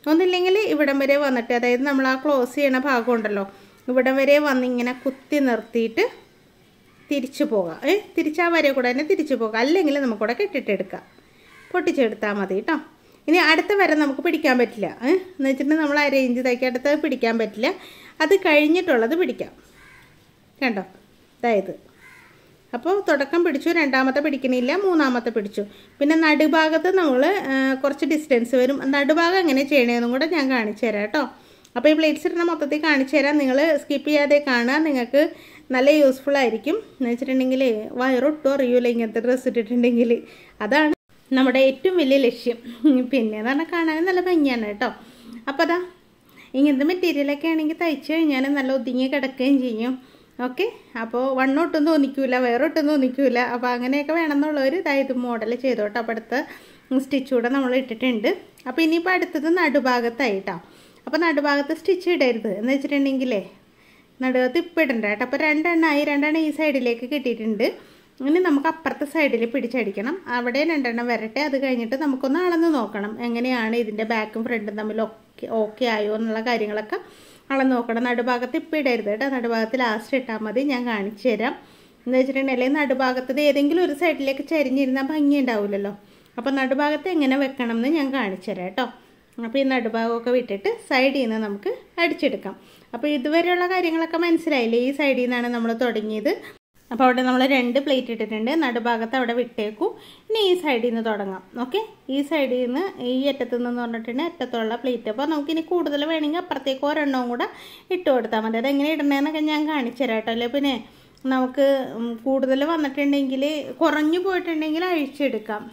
ഒന്നില്ലെങ്കിൽ ഇവിടം വരെ വന്നിട്ട്, അതായത് നമ്മൾ ആ ക്ലോസ് ചെയ്യണ ഭാഗം ഉണ്ടല്ലോ, ഇവിടം വരെ വന്നിങ്ങനെ കുത്തി നിർത്തിയിട്ട് തിരിച്ചു പോകാം. ഏ തിരിച്ചാൽ വരെ കൂടെ തന്നെ തിരിച്ചു പോകാം. അല്ലെങ്കിൽ നമുക്കിവിടെ കെട്ടിട്ടെടുക്കാം, പൊട്ടിച്ചെടുത്താൽ മതി കേട്ടോ. ഇനി അടുത്ത വരെ നമുക്ക് പിടിക്കാൻ പറ്റില്ല. ഏഹ് എന്ന് വെച്ചിട്ടുണ്ടെങ്കിൽ നമ്മൾ അരേഞ്ച് ഇതാക്കി അടുത്തത് പിടിക്കാൻ പറ്റില്ല. അത് കഴിഞ്ഞിട്ടുള്ളത് പിടിക്കാം. കണ്ടോ, അതായത് അപ്പോൾ തുടക്കം പിടിച്ചു, രണ്ടാമത്തെ പിടിക്കണില്ല, മൂന്നാമത്തെ പിടിച്ചു. പിന്നെ നടുഭാഗത്ത് നമ്മൾ കുറച്ച് ഡിസ്റ്റൻസ് വരും. നടുഭാഗം എങ്ങനെ ചെയ്യണമെന്നും കൂടെ ഞാൻ കാണിച്ചു തരാം കേട്ടോ. അപ്പോൾ ഈ പ്ലേറ്റ്സ് ഇടുന്ന മൊത്തത്തിൽ കാണിച്ചു തരാം. നിങ്ങൾ സ്കിപ്പ് ചെയ്യാതെ കാണുക, നിങ്ങൾക്ക് നല്ല യൂസ്ഫുൾ ആയിരിക്കും. എന്ന് വെച്ചിട്ടുണ്ടെങ്കിൽ വയറൊട്ടും അറിയൂല ഇങ്ങനത്തെ ഡ്രസ്സ് ഇട്ടിട്ടുണ്ടെങ്കിൽ. അതാണ് നമ്മുടെ ഏറ്റവും വലിയ ലക്ഷ്യം. പിന്നെ എന്ന് പറഞ്ഞാൽ കാണാനും നല്ല ഭംഗിയാണ് കേട്ടോ. അപ്പോൾ അതാ ഇങ്ങനത്തെ മെറ്റീരിയലൊക്കെ ആണെങ്കിൽ തയ്ച്ച് കഴിഞ്ഞാൽ നല്ല ഒതുങ്ങി കിടക്കുകയും ചെയ്യും. ഓക്കെ, അപ്പോൾ വണ്ണൊട്ടും തോന്നിക്കൂല, വേറൊട്ടും തോന്നിക്കൂല. അപ്പോൾ അങ്ങനെയൊക്കെ വേണമെന്നുള്ളവർ ഇതായത് മോഡൽ ചെയ്തോട്ടോ. അപ്പോൾ അടുത്ത സ്റ്റിച്ച് കൂടെ നമ്മൾ ഇട്ടിട്ടുണ്ട്. അപ്പോൾ ഇനിയിപ്പോൾ അടുത്തത് നടുഭാഗത്തായിട്ടോ. അപ്പോൾ നടുഭാഗത്ത് സ്റ്റിച്ച് ഇടരുത് എന്ന് വെച്ചിട്ടുണ്ടെങ്കിലേ നടുഭാഗത്ത് ഇപ്പം ഇടണ്ട കേട്ടോ. അപ്പോൾ രണ്ടെണ്ണമായി, രണ്ടെണ്ണം ഈ സൈഡിലേക്ക് കിട്ടിയിട്ടുണ്ട്. ഇനി നമുക്ക് അപ്പുറത്തെ സൈഡിൽ പിടിച്ചടിക്കണം. അവിടെ രണ്ടെണ്ണം വരട്ടെ. അത് കഴിഞ്ഞിട്ട് നമുക്കൊന്ന് അളന്ന് നോക്കണം എങ്ങനെയാണ് ഇതിൻ്റെ ബാക്കും ഫ്രണ്ടും തമ്മിൽ ഓക്കെ ഓക്കെ ആയോ എന്നുള്ള കാര്യങ്ങളൊക്കെ അളന്ന് നോക്കണം. നടുഭാഗത്ത് ഇപ്പം ഇടരുത് കേട്ടോ, നടുഭാഗത്ത് ലാസ്റ്റ് ഇട്ടാൽ മതി. ഞാൻ കാണിച്ചു തരാം. എന്ന് വെച്ചിട്ടുണ്ടെങ്കിൽ നടുഭാഗത്ത് ഏതെങ്കിലും ഒരു സൈഡിലേക്ക് ചരിഞ്ഞിരുന്നാൽ ഭംഗി ഉണ്ടാവില്ലല്ലോ. അപ്പോൾ നടുഭാഗത്ത് എങ്ങനെ വെക്കണം എന്ന് ഞാൻ കാണിച്ചു തരാം കേട്ടോ. അപ്പോൾ ഈ നടുഭാഗമൊക്കെ വിട്ടിട്ട് സൈഡിൽ നിന്ന് നമുക്ക് അടിച്ചെടുക്കാം. അപ്പോൾ ഇതുവരെയുള്ള കാര്യങ്ങളൊക്കെ മനസ്സിലായില്ലേ? ഈ സൈഡിൽ നിന്നാണ് നമ്മൾ തുടങ്ങിയത്. അപ്പോൾ അവിടെ നമ്മൾ രണ്ട് പ്ലേറ്റ് ഇട്ടിട്ടുണ്ട്. നടുഭാഗത്ത് അവിടെ വിട്ടേക്കൂ. ഇനി ഈ സൈഡിൽ നിന്ന് തുടങ്ങാം. ഓക്കെ, ഈ സൈഡിൽ നിന്ന് ഈ അറ്റത്തു നിന്ന് പറഞ്ഞിട്ടുണ്ടെങ്കിൽ അറ്റത്തുള്ള പ്ലേറ്റ്. അപ്പോൾ നമുക്കിനി കൂടുതൽ വേണമെങ്കിൽ അപ്പുറത്തേക്ക് ഒരെണ്ണവും കൂടെ ഇട്ട് കൊടുത്താൽ മതി. അതെങ്ങനെ ഇടണേന്നൊക്കെ ഞാൻ കാണിച്ചു തരാം കേട്ടോ. അല്ലേ പിന്നെ നമുക്ക് കൂടുതൽ വന്നിട്ടുണ്ടെങ്കിൽ, കുറഞ്ഞു പോയിട്ടുണ്ടെങ്കിൽ അഴിച്ചെടുക്കാം.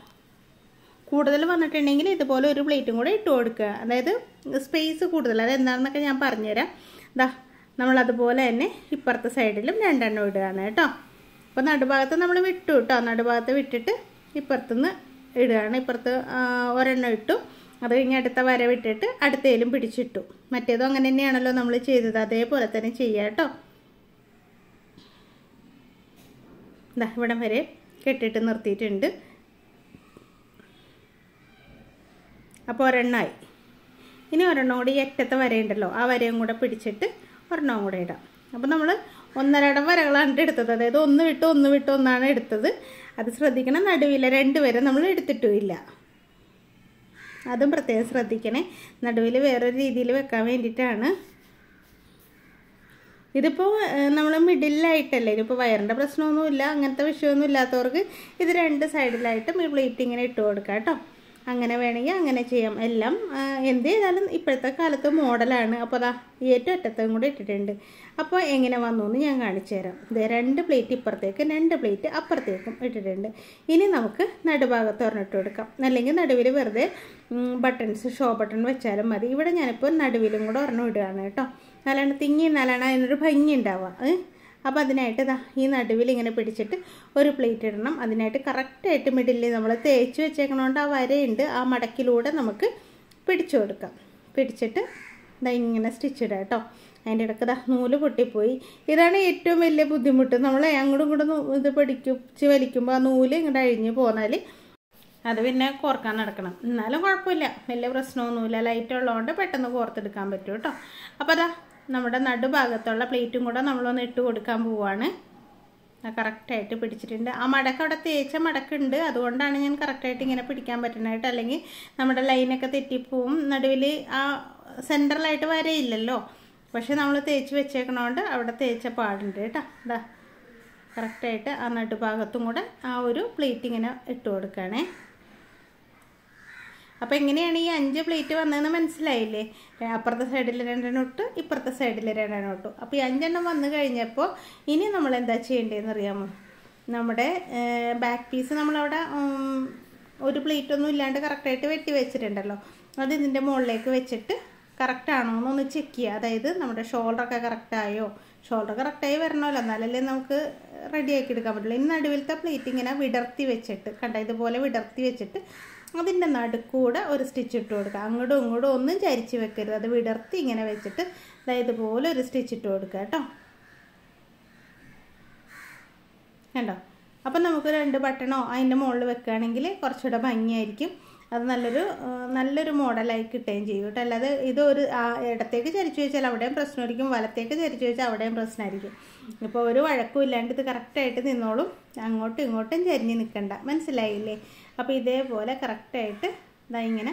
കൂടുതൽ വന്നിട്ടുണ്ടെങ്കിൽ ഇതുപോലെ ഒരു പ്ലേറ്റും കൂടെ ഇട്ട് കൊടുക്കുക. അതായത് സ്പേസ് കൂടുതൽ, അതെന്താണെന്നൊക്കെ ഞാൻ പറഞ്ഞുതരാം. ദാ നമ്മളതുപോലെ തന്നെ ഇപ്പുറത്തെ സൈഡിലും രണ്ടെണ്ണം ഇടുകയാണ് കേട്ടോ. അപ്പോൾ നടുഭാഗത്ത് നമ്മൾ വിട്ടു കേട്ടോ. നടുഭാഗത്ത് വിട്ടിട്ട് ഇപ്പുറത്തുനിന്ന് ഇടുകയാണ്. ഇപ്പുറത്ത് ഒരെണ്ണം ഇട്ടു. അത് കഴിഞ്ഞ് അടുത്ത വര വിട്ടിട്ട് അടുത്തേലും പിടിച്ചിട്ടു. മറ്റേതും അങ്ങനെ തന്നെയാണല്ലോ നമ്മൾ ചെയ്തത്, അതേപോലെ തന്നെ ചെയ്യാം കേട്ടോ. ഇതാ ഇവിടം വരെ കെട്ടിട്ട് നിർത്തിയിട്ടുണ്ട്. അപ്പോൾ ഒരെണ്ണമായി. ഇനി ഒരെണ്ണം കൂടി ഈ അറ്റത്തെ വരയുണ്ടല്ലോ, ആ വരയും കൂടെ പിടിച്ചിട്ട് ഒരെണ്ണവും കൂടെ ഇടാം. അപ്പോൾ നമ്മൾ ഒന്നരടം വരകളാണ് എടുത്തത്. അതായത് ഒന്ന് വിട്ട് ഒന്ന് വിട്ട് ഒന്നാണ് എടുത്തത്. അത് ശ്രദ്ധിക്കണം. നടുവിലെ രണ്ട് വരെ നമ്മൾ എടുത്തിട്ടുമില്ല, അതും പ്രത്യേകം ശ്രദ്ധിക്കണേ. നടുവിൽ വേറൊരു രീതിയിൽ വെക്കാൻ വേണ്ടിയിട്ടാണ്. ഇതിപ്പോൾ നമ്മൾ മിഡിലായിട്ടല്ലേ, ഇതിപ്പോൾ വയറിൻ്റെ പ്രശ്നമൊന്നുമില്ല, അങ്ങനത്തെ വിഷയമൊന്നും ഇല്ലാത്തവർക്ക് ഇത് രണ്ട് സൈഡിലായിട്ടും ഈ പ്ലേറ്റ് ഇങ്ങനെ ഇട്ട് കൊടുക്കാം കേട്ടോ. അങ്ങനെ വേണമെങ്കിൽ അങ്ങനെ ചെയ്യാം. എല്ലാം എന്ത് ചെയ്താലും ഇപ്പോഴത്തെ കാലത്ത് മോഡലാണ്. അപ്പോൾ അതാ ഏറ്റവും അറ്റത്തും കൂടെ ഇട്ടിട്ടുണ്ട്. അപ്പോൾ എങ്ങനെ വന്നു എന്ന് ഞാൻ കാണിച്ചു തരാം. ഇത് രണ്ട് പ്ലേറ്റ് ഇപ്പുറത്തേക്ക്, രണ്ട് പ്ലേറ്റ് അപ്പുറത്തേക്കും ഇട്ടിട്ടുണ്ട്. ഇനി നമുക്ക് നടുഭാഗത്ത് ഒരെണ്ണിട്ട് കൊടുക്കാം. അല്ലെങ്കിൽ നടുവിൽ വെറുതെ ബട്ടൺസ്, ഷോ ബട്ടൺ വെച്ചാലും മതി. ഇവിടെ ഞാനിപ്പോൾ നടുവിലും കൂടെ ഒരെണ്ണം ഇടുകയാണ് കേട്ടോ. നല്ലോണം തിങ്ങി എന്നാലാണ് അതിനൊരു ഭംഗി ഉണ്ടാവുക. അപ്പോൾ അതിനായിട്ട് ഇതാ ഈ നടുവിൽ ഇങ്ങനെ പിടിച്ചിട്ട് ഒരു പ്ലേറ്റ് ഇടണം. അതിനായിട്ട് കറക്റ്റായിട്ട് മിഡിൽ നമ്മൾ തേച്ച് വെച്ചേക്കണോണ്ട് ആ വരയുണ്ട്, ആ മടക്കിലൂടെ നമുക്ക് പിടിച്ചു കൊടുക്കാം. പിടിച്ചിട്ട് ഇതാ ഇങ്ങനെ സ്റ്റിച്ച് ഇടാം കേട്ടോ. അതിൻ്റെ ഇടയ്ക്ക് ഇതാ നൂല് പൊട്ടിപ്പോയി. ഇതാണ് ഏറ്റവും വലിയ ബുദ്ധിമുട്ട്. നമ്മൾ അങ്ങോട്ടും ഇങ്ങോട്ടും ഇത് പിടിച്ച് വലിക്കുമ്പോൾ ആ നൂല് ഇങ്ങോട്ട് അഴിഞ്ഞ് പോന്നാൽ അത് പിന്നെ കോർക്കാൻ നടക്കണം. എന്നാലും കുഴപ്പമില്ല, വലിയ പ്രശ്നമൊന്നുമില്ല. ലൈറ്റ് ഉള്ളതുകൊണ്ട് പെട്ടെന്ന് കോർത്തെടുക്കാൻ പറ്റും കേട്ടോ. അപ്പോൾ അതാ നമ്മുടെ നടുഭാഗത്തുള്ള പ്ലേറ്റും കൂടെ നമ്മളൊന്ന് ഇട്ട് കൊടുക്കാൻ പോവുകയാണ്. കറക്റ്റായിട്ട് പിടിച്ചിട്ടുണ്ട്. ആ മടക്ക് അവിടെ തേച്ച മടക്കുണ്ട്, അതുകൊണ്ടാണ് ഞാൻ കറക്റ്റായിട്ട് ഇങ്ങനെ പിടിക്കാൻ പറ്റുന്നതായിട്ട്. അല്ലെങ്കിൽ നമ്മുടെ ലൈനൊക്കെ തെറ്റിപ്പോവും. നടുവിൽ ആ സെൻറ്ററിലായിട്ട് വരയില്ലല്ലോ. പക്ഷെ നമ്മൾ തേച്ച് വെച്ചേക്കണോണ്ട് അവിടെ തേച്ച പാടുണ്ട് കേട്ടോ. ഇതാ കറക്റ്റായിട്ട് ആ നടുഭാഗത്തും കൂടെ ആ ഒരു പ്ലേറ്റ് ഇങ്ങനെ ഇട്ട് കൊടുക്കുകയാണേ. അപ്പോൾ എങ്ങനെയാണ് ഈ അഞ്ച് പ്ലേറ്റ് വന്നതെന്ന് മനസ്സിലായില്ലേ? അപ്പുറത്തെ സൈഡിൽ രണ്ടെണ്ണം ഇട്ടു, ഇപ്പുറത്തെ സൈഡിൽ രണ്ടെണ്ണം ഇട്ടു. അപ്പോൾ ഈ അഞ്ചെണ്ണം വന്നു കഴിഞ്ഞപ്പോൾ ഇനി നമ്മൾ എന്താ ചെയ്യേണ്ടതെന്ന് അറിയാമോ? നമ്മുടെ ബാക്ക് പീസ് നമ്മളവിടെ ഒരു പ്ലേറ്റൊന്നും ഇല്ലാണ്ട് കറക്റ്റായിട്ട് വെട്ടി വെച്ചിട്ടുണ്ടല്ലോ, അത് ഇതിൻ്റെ മുകളിലേക്ക് വെച്ചിട്ട് കറക്റ്റാണോ എന്നൊന്ന് ചെക്ക് ചെയ്യുക. അതായത് നമ്മുടെ ഷോൾഡറൊക്കെ കറക്റ്റായോ, ഷോൾഡർ കറക്റ്റായി വരണമല്ലോ, എന്നാലല്ലേ നമുക്ക് റെഡിയാക്കി എടുക്കാൻ പറ്റുള്ളൂ. ഇനി നടുവിലത്തെ പ്ലേറ്റ് ഇങ്ങനെ വിടർത്തി വെച്ചിട്ട് കണ്ട, ഇതുപോലെ വിടർത്തി വെച്ചിട്ട് അതിൻ്റെ നടുക്കൂടെ ഒരു സ്റ്റിച്ച് ഇട്ട് കൊടുക്കുക. അങ്ങോട്ടും ഇങ്ങോട്ടും ഒന്നും ചരിച്ച് വെക്കരുത്, അത് വിടർത്തി ഇങ്ങനെ വെച്ചിട്ട് ഇതുപോലെ ഒരു സ്റ്റിച്ച് ഇട്ട് കൊടുക്കുക കേട്ടോ. കണ്ടോ? അപ്പം നമുക്ക് രണ്ട് ബട്ടണോ അതിൻ്റെ മുകളിൽ വെക്കുകയാണെങ്കിൽ കുറച്ചുകൂടെ ഭംഗിയായിരിക്കും. അത് നല്ലൊരു നല്ലൊരു മോഡലായി കിട്ടുകയും ചെയ്യും കേട്ടോ. അല്ലാതെ ഇതൊരു ഇടത്തേക്ക് ചരിച്ചു വെച്ചാൽ അവിടെയും പ്രശ്നമായിരിക്കും, വലത്തേക്ക് ചരിച്ചു വെച്ചാൽ അവിടെയും പ്രശ്നമായിരിക്കും. ഇപ്പോൾ ഒരു വഴക്കും ഇല്ലാണ്ട് ഇത് കറക്റ്റായിട്ട് നിന്നോളും, അങ്ങോട്ടും ഇങ്ങോട്ടും ചരിഞ്ഞ് നിൽക്കണ്ട. മനസ്സിലായില്ലേ? അപ്പോൾ ഇതേപോലെ കറക്റ്റായിട്ട് ഇതാ ഇങ്ങനെ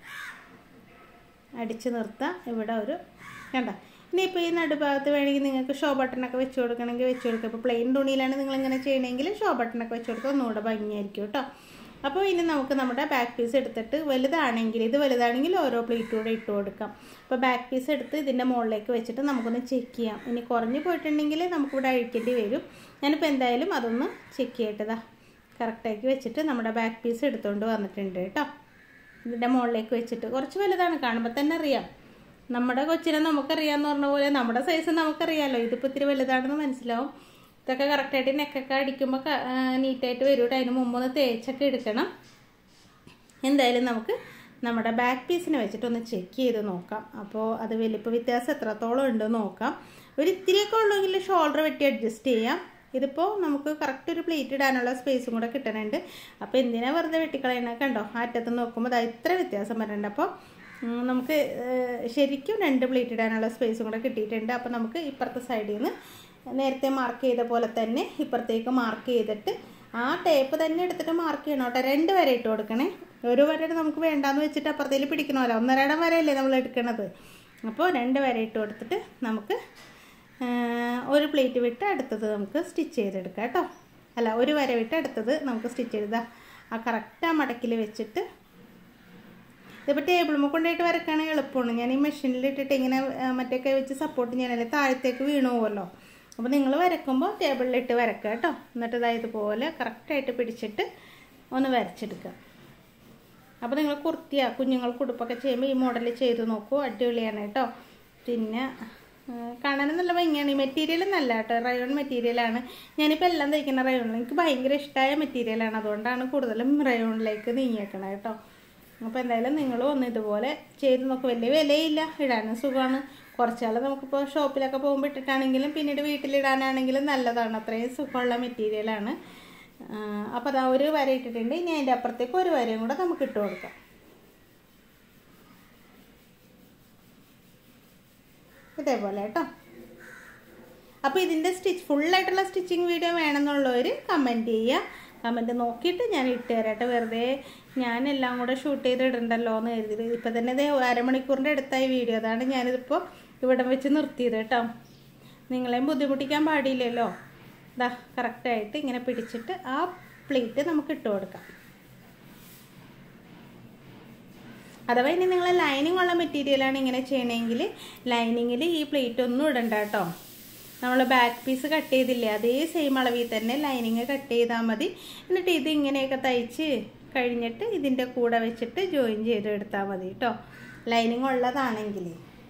അടിച്ച് നിർത്താം. ഇവിടെ ഒരു കണ്ട. ഇനിയിപ്പോൾ ഈ നടുഭാഗത്ത് വേണമെങ്കിൽ നിങ്ങൾക്ക് ഷോ ബട്ടണൊക്കെ വെച്ച് കൊടുക്കണമെങ്കിൽ വെച്ച് കൊടുക്കുക. ഇപ്പോൾ പ്ലെയിൻ തുണിയിലാണ് നിങ്ങളിങ്ങനെ ചെയ്യണമെങ്കിൽ ഷോ ബട്ടണൊക്കെ വെച്ച് കൊടുക്കുക, ഒന്നുകൂടെ ഭംഗിയായിരിക്കും കേട്ടോ. അപ്പോൾ ഇനി നമുക്ക് നമ്മുടെ ബാക്ക് പീസ് എടുത്തിട്ട് വലുതാണെങ്കിൽ ഇത് വലുതാണെങ്കിൽ ഓരോ പ്ലേറ്റും കൂടെ ഇട്ട് കൊടുക്കാം. അപ്പോൾ ബാക്ക് പീസ് എടുത്ത് ഇതിൻ്റെ മുകളിലേക്ക് വെച്ചിട്ട് നമുക്കൊന്ന് ചെക്ക് ചെയ്യാം. ഇനി കുറഞ്ഞു പോയിട്ടുണ്ടെങ്കിൽ നമുക്കിവിടെ അഴിക്കേണ്ടി വരും. ഞാനിപ്പോൾ എന്തായാലും അതൊന്ന് ചെക്ക് ചെയ്യട്ടതാ. കറക്റ്റാക്കി വെച്ചിട്ട് നമ്മുടെ ബാക്ക് പീസ് എടുത്തുകൊണ്ട് വന്നിട്ടുണ്ട് കേട്ടോ. ഇതിൻ്റെ മുകളിലേക്ക് വെച്ചിട്ട് കുറച്ച് വലുതാണ്, കാണുമ്പോൾ തന്നെ അറിയാം. നമ്മുടെ കൊച്ചിനെ നമുക്കറിയാമെന്ന് പറഞ്ഞ പോലെ നമ്മുടെ സൈസ് നമുക്കറിയാമല്ലോ. ഇതിപ്പോൾ ഇത്തിരി വലുതാണെന്ന് മനസ്സിലാവും. ഇതൊക്കെ കറക്റ്റായിട്ട് നെക്കൊക്കെ അടിക്കുമ്പോൾ നീറ്റായിട്ട് വരും കേട്ടോ. അതിന് മുമ്പൊന്ന് തേച്ചൊക്കെ എടുക്കണം. എന്തായാലും നമുക്ക് നമ്മുടെ ബാക്ക് പീസിനെ വെച്ചിട്ടൊന്ന് ചെക്ക് ചെയ്ത് നോക്കാം. അപ്പോൾ അത് വലിപ്പം വ്യത്യാസം എത്രത്തോളം ഉണ്ടെന്ന് നോക്കാം. ഒരു ഇത്തിരിയൊക്കെ ഉള്ളെങ്കിൽ ഷോൾഡർ വെട്ടി അഡ്ജസ്റ്റ് ചെയ്യാം. ഇതിപ്പോൾ നമുക്ക് കറക്റ്റ് ഒരു പ്ലേറ്റ് ഇടാനുള്ള സ്പേസും കൂടെ കിട്ടണുണ്ട്. അപ്പോൾ എന്തിനാ വെറുതെ വെട്ടിക്കളയണ? കണ്ടോ, അറ്റത്ത് നോക്കുമ്പോൾ അത് ഇത്ര വ്യത്യാസം വരുന്നുണ്ട്. അപ്പോൾ നമുക്ക് ശരിക്കും രണ്ട് പ്ലേറ്റ് ഇടാനുള്ള സ്പേസും കൂടെ കിട്ടിയിട്ടുണ്ട്. അപ്പോൾ നമുക്ക് ഇപ്പുറത്തെ സൈഡിൽ നിന്ന് നേരത്തെ മാർക്ക് ചെയ്ത പോലെ തന്നെ ഇപ്പുറത്തേക്ക് മാർക്ക് ചെയ്തിട്ട് ആ ടേപ്പ് തന്നെ എടുത്തിട്ട് മാർക്ക് ചെയ്യണം കേട്ടോ. രണ്ട് വര ഇട്ട് കൊടുക്കണേ. ഒരു വര നമുക്ക് വേണ്ടാന്ന് വെച്ചിട്ട് അപ്പുറത്തേക്ക് പിടിക്കണമല്ലോ. ഒന്നരടം വരെയല്ലേ നമ്മൾ എടുക്കണത്. അപ്പോൾ രണ്ട് വര ഇട്ട് കൊടുത്തിട്ട് നമുക്ക് ഒരു പ്ലേറ്റ് വിട്ട് അടുത്തത് നമുക്ക് സ്റ്റിച്ച് ചെയ്തെടുക്കാം കേട്ടോ. അല്ല, ഒരു വര വിട്ട് അടുത്തത് നമുക്ക് സ്റ്റിച്ച് ചെയ്താൽ ആ കറക്റ്റ് ആ മടക്കിൽ വെച്ചിട്ട്. ഇതിപ്പോൾ ടേബിളിൽ കൊണ്ടുപോയിട്ട് വരക്കുകയാണെങ്കിൽ എളുപ്പമാണ്. ഞാൻ ഈ മെഷീനിൽ ഇട്ടിട്ട് ഇങ്ങനെ മറ്റൊക്കെ വെച്ച് സപ്പോർട്ട് ചെയ്യാനല്ലേ താഴത്തേക്ക് വീണു പോകുമല്ലോ. അപ്പോൾ നിങ്ങൾ വരക്കുമ്പോൾ ടേബിളിലിട്ട് വരക്കുക കേട്ടോ. എന്നിട്ട് ഇതായതുപോലെ കറക്റ്റായിട്ട് പിടിച്ചിട്ട് ഒന്ന് വരച്ചെടുക്കുക. അപ്പോൾ നിങ്ങൾ കുർത്തിയാ കുഞ്ഞുങ്ങൾക്ക് ഉടുപ്പൊക്കെ ചെയ്യുമ്പോൾ ഈ മോഡൽ ചെയ്ത് നോക്കൂ, അടിപൊളിയാണ് കേട്ടോ. പിന്നെ കാണാനും നല്ല ഭംഗിയാണ്. ഈ മെറ്റീരിയൽ നല്ല കേട്ടോ, റയോൺ മെറ്റീരിയലാണ്. ഞാനിപ്പോൾ എല്ലാം തയ്ക്കുന്ന റയോണിൽ എനിക്ക് ഭയങ്കര ഇഷ്ടമായ മെറ്റീരിയലാണ്. അതുകൊണ്ടാണ് കൂടുതലും റയോണിലേക്ക് നീങ്ങിയേക്കണം കേട്ടോ. അപ്പോൾ എന്തായാലും നിങ്ങളും ഒന്ന് ഇതുപോലെ ചെയ്ത് നോക്കും. വലിയ വിലയില്ല, ഇടാനും സുഖമാണ്. കുറച്ചാൾ നമുക്കിപ്പോൾ ഷോപ്പിലൊക്കെ പോകുമ്പോൾ ഇട്ടിട്ടാണെങ്കിലും പിന്നീട് വീട്ടിലിടാനാണെങ്കിലും നല്ലതാണ്. അത്രയും സുഖമുള്ള മെറ്റീരിയലാണ്. അപ്പോൾ അതാ ഒരു വര ഇട്ടിട്ടുണ്ട്. ഇനി അതിൻ്റെ അപ്പുറത്തേക്ക് ഒരു വരയും കൂടെ നമുക്ക് ഇട്ട് കൊടുക്കാം. ഇതേപോലെ കേട്ടോ. അപ്പോൾ ഇതിൻ്റെ സ്റ്റിച്ച് ഫുള്ളായിട്ടുള്ള സ്റ്റിച്ചിങ് വീഡിയോ വേണമെന്നുള്ളവർ കമൻറ്റ് ചെയ്യുക. കമൻറ്റ് നോക്കിയിട്ട് ഞാൻ ഇട്ട് തരാട്ടെ. വെറുതെ ഞാനെല്ലാം കൂടെ ഷൂട്ട് ചെയ്ത് ഇടണ്ടല്ലോ എന്ന് കരുതി. ഇപ്പം തന്നെ ഇതേ അരമണിക്കൂറിൻ്റെ അടുത്തായി വീഡിയോ. അതാണ് ഞാനിതിപ്പോൾ ഇവിടെ വെച്ച് നിർത്തിയത് കേട്ടോ. നിങ്ങളെയും ബുദ്ധിമുട്ടിക്കാൻ പാടില്ലല്ലോ. ഇതാ കറക്റ്റായിട്ട് ഇങ്ങനെ പിടിച്ചിട്ട് ആ പ്ലേറ്റ് നമുക്ക് ഇട്ട് കൊടുക്കാം. അഥവാ ഇനി നിങ്ങൾ ലൈനിങ് ഉള്ള മെറ്റീരിയലാണ് ഇങ്ങനെ ചെയ്യണമെങ്കിൽ ലൈനിങ്ങിൽ ഈ പ്ലേറ്റ് ഒന്നും ഇടണ്ട കേട്ടോ. നമ്മൾ ബാക്ക് പീസ് കട്ട് ചെയ്തില്ലേ, അതേ സെയിം അളവിൽ തന്നെ ലൈനിങ് കട്ട് ചെയ്താൽ മതി. എന്നിട്ട് ഇത് ഇങ്ങനെയൊക്കെ തയ്ച്ച് കഴിഞ്ഞിട്ട് ഇതിൻ്റെ കൂടെ വെച്ചിട്ട് ജോയിൻ ചെയ്തെടുത്താൽ മതി കേട്ടോ, ലൈനിങ് ഉള്ളതാണെങ്കിൽ.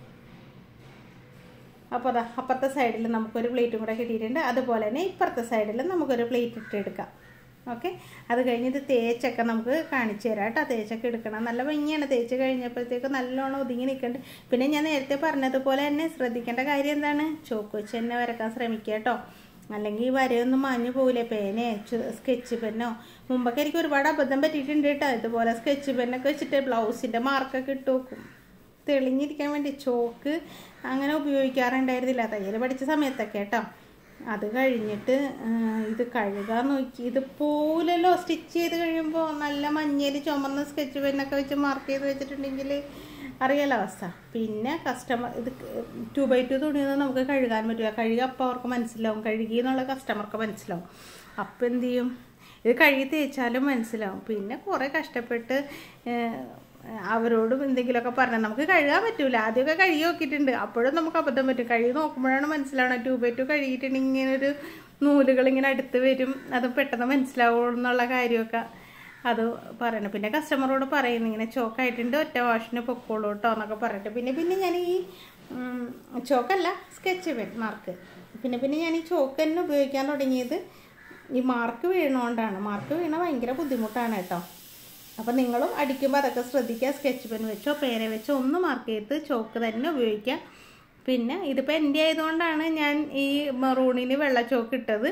അപ്പോൾ അതാ അപ്പുറത്തെ സൈഡിൽ നമുക്കൊരു പ്ലേറ്റും കൂടെ കിട്ടിയിട്ടുണ്ട്. അതുപോലെ തന്നെ ഇപ്പുറത്തെ സൈഡിൽ നമുക്കൊരു പ്ലേറ്റ് ഇട്ടെടുക്കാം. ഓക്കെ, അത് കഴിഞ്ഞ് ഇത് തേച്ചൊക്കെ നമുക്ക് കാണിച്ചു തരാം കേട്ടോ. തേച്ചൊക്കെ എടുക്കണം, നല്ല ഭംഗിയാണ്. തേച്ച് കഴിഞ്ഞപ്പോഴത്തേക്ക് നല്ലോണം ഒതുങ്ങി നിൽക്കുന്നുണ്ട്. പിന്നെ ഞാൻ നേരത്തെ പറഞ്ഞതുപോലെ തന്നെ ശ്രദ്ധിക്കേണ്ട കാര്യം എന്താണ്, ചോക്ക് വെച്ച് തന്നെ വരക്കാൻ ശ്രമിക്കുക കേട്ടോ. അല്ലെങ്കിൽ ഈ വരയൊന്നും മാഞ്ഞു പോകില്ലേ. പേനയോ സ്കെച്ച് പെന്നോ, മുമ്പൊക്കെ എനിക്ക് ഒരുപാട് അബദ്ധം പറ്റിയിട്ടുണ്ട് കേട്ടോ. ഇതുപോലെ സ്കെച്ച് പെന്നൊക്കെ വെച്ചിട്ട് ബ്ലൗസിൻ്റെ മാർക്കൊക്കെ ഇട്ട് വെക്കും തെളിഞ്ഞിരിക്കാൻ വേണ്ടി. ചോക്ക് അങ്ങനെ ഉപയോഗിക്കാറുണ്ടായിരുന്നില്ല തയ്യൽ പഠിച്ച സമയത്തൊക്കെ കേട്ടോ. അത് കഴിഞ്ഞിട്ട് ഇത് കഴുകാൻ നോക്കി, ഇതുപോലല്ലോ സ്റ്റിച്ച് ചെയ്ത് കഴിയുമ്പോൾ നല്ല മഞ്ഞയിൽ ചുമന്ന സ്കെച്ച് പെന്നൊക്കെ വെച്ച് മാർക്ക് ചെയ്ത് വെച്ചിട്ടുണ്ടെങ്കിൽ അറിയാലോ അവസ്ഥ. പിന്നെ കസ്റ്റമർ ഇത് ടു ബൈ ടു തുണിയൊന്നും നമുക്ക് കഴുകാൻ പറ്റില്ല. കഴുകി അപ്പോൾ അവർക്ക് മനസ്സിലാവും, കഴുകി എന്നുള്ള കസ്റ്റമർക്ക് മനസ്സിലാവും. അപ്പം എന്ത് ചെയ്യും, ഇത് കഴുകി തേച്ചാലും മനസ്സിലാവും. പിന്നെ കുറേ കഷ്ടപ്പെട്ട് അവരോടും എന്തെങ്കിലുമൊക്കെ പറഞ്ഞാൽ നമുക്ക് കഴുകാൻ പറ്റൂല. ആദ്യമൊക്കെ കഴുകി നോക്കിയിട്ടുണ്ട്, അപ്പോഴും നമുക്ക് അബദ്ധം പറ്റും. കഴുകി നോക്കുമ്പോഴാണ് മനസ്സിലാവണം. ടൂ ബൈ ടു കഴുകിയിട്ടുണ്ടെങ്കിൽ ഇങ്ങനെ ഒരു നൂലുകൾ ഇങ്ങനെ അടുത്ത് വരും, അത് പെട്ടെന്ന് മനസ്സിലാവും എന്നുള്ള കാര്യമൊക്കെ അത് പറയണം. പിന്നെ കസ്റ്റമറോട് പറയുന്നു ഇങ്ങനെ ചോക്കായിട്ടുണ്ട്, ഒറ്റ വാഷിന് പൊക്കോളൂ കേട്ടോ എന്നൊക്കെ പറഞ്ഞിട്ട്. പിന്നെ പിന്നെ ഞാൻ ഈ ചോക്കല്ല സ്കെച്ച് പെൻ മാർക്ക് പിന്നെ പിന്നെ ഞാൻ ഈ ചോക്ക് തന്നെ ഉപയോഗിക്കാൻ തുടങ്ങിയത് ഈ മാർക്ക് വീണുകൊണ്ടാണ്. മാർക്ക് വീണ ഭയങ്കര ബുദ്ധിമുട്ടാണ് കേട്ടോ. അപ്പോൾ നിങ്ങളും അടിക്കുമ്പോൾ അതൊക്കെ ശ്രദ്ധിക്കുക. സ്കെച്ച് പെൻ വെച്ചോ പേന വെച്ചോ ഒന്ന് മാർക്ക് ചെയ്ത് ചോക്ക് തന്നെ ഉപയോഗിക്കുക. പിന്നെ ഇതിപ്പോൾ എൻ്റെ ആയതുകൊണ്ടാണ് ഞാൻ ഈ മെറൂണിന് വെള്ള ചോക്ക് ഇട്ടത്.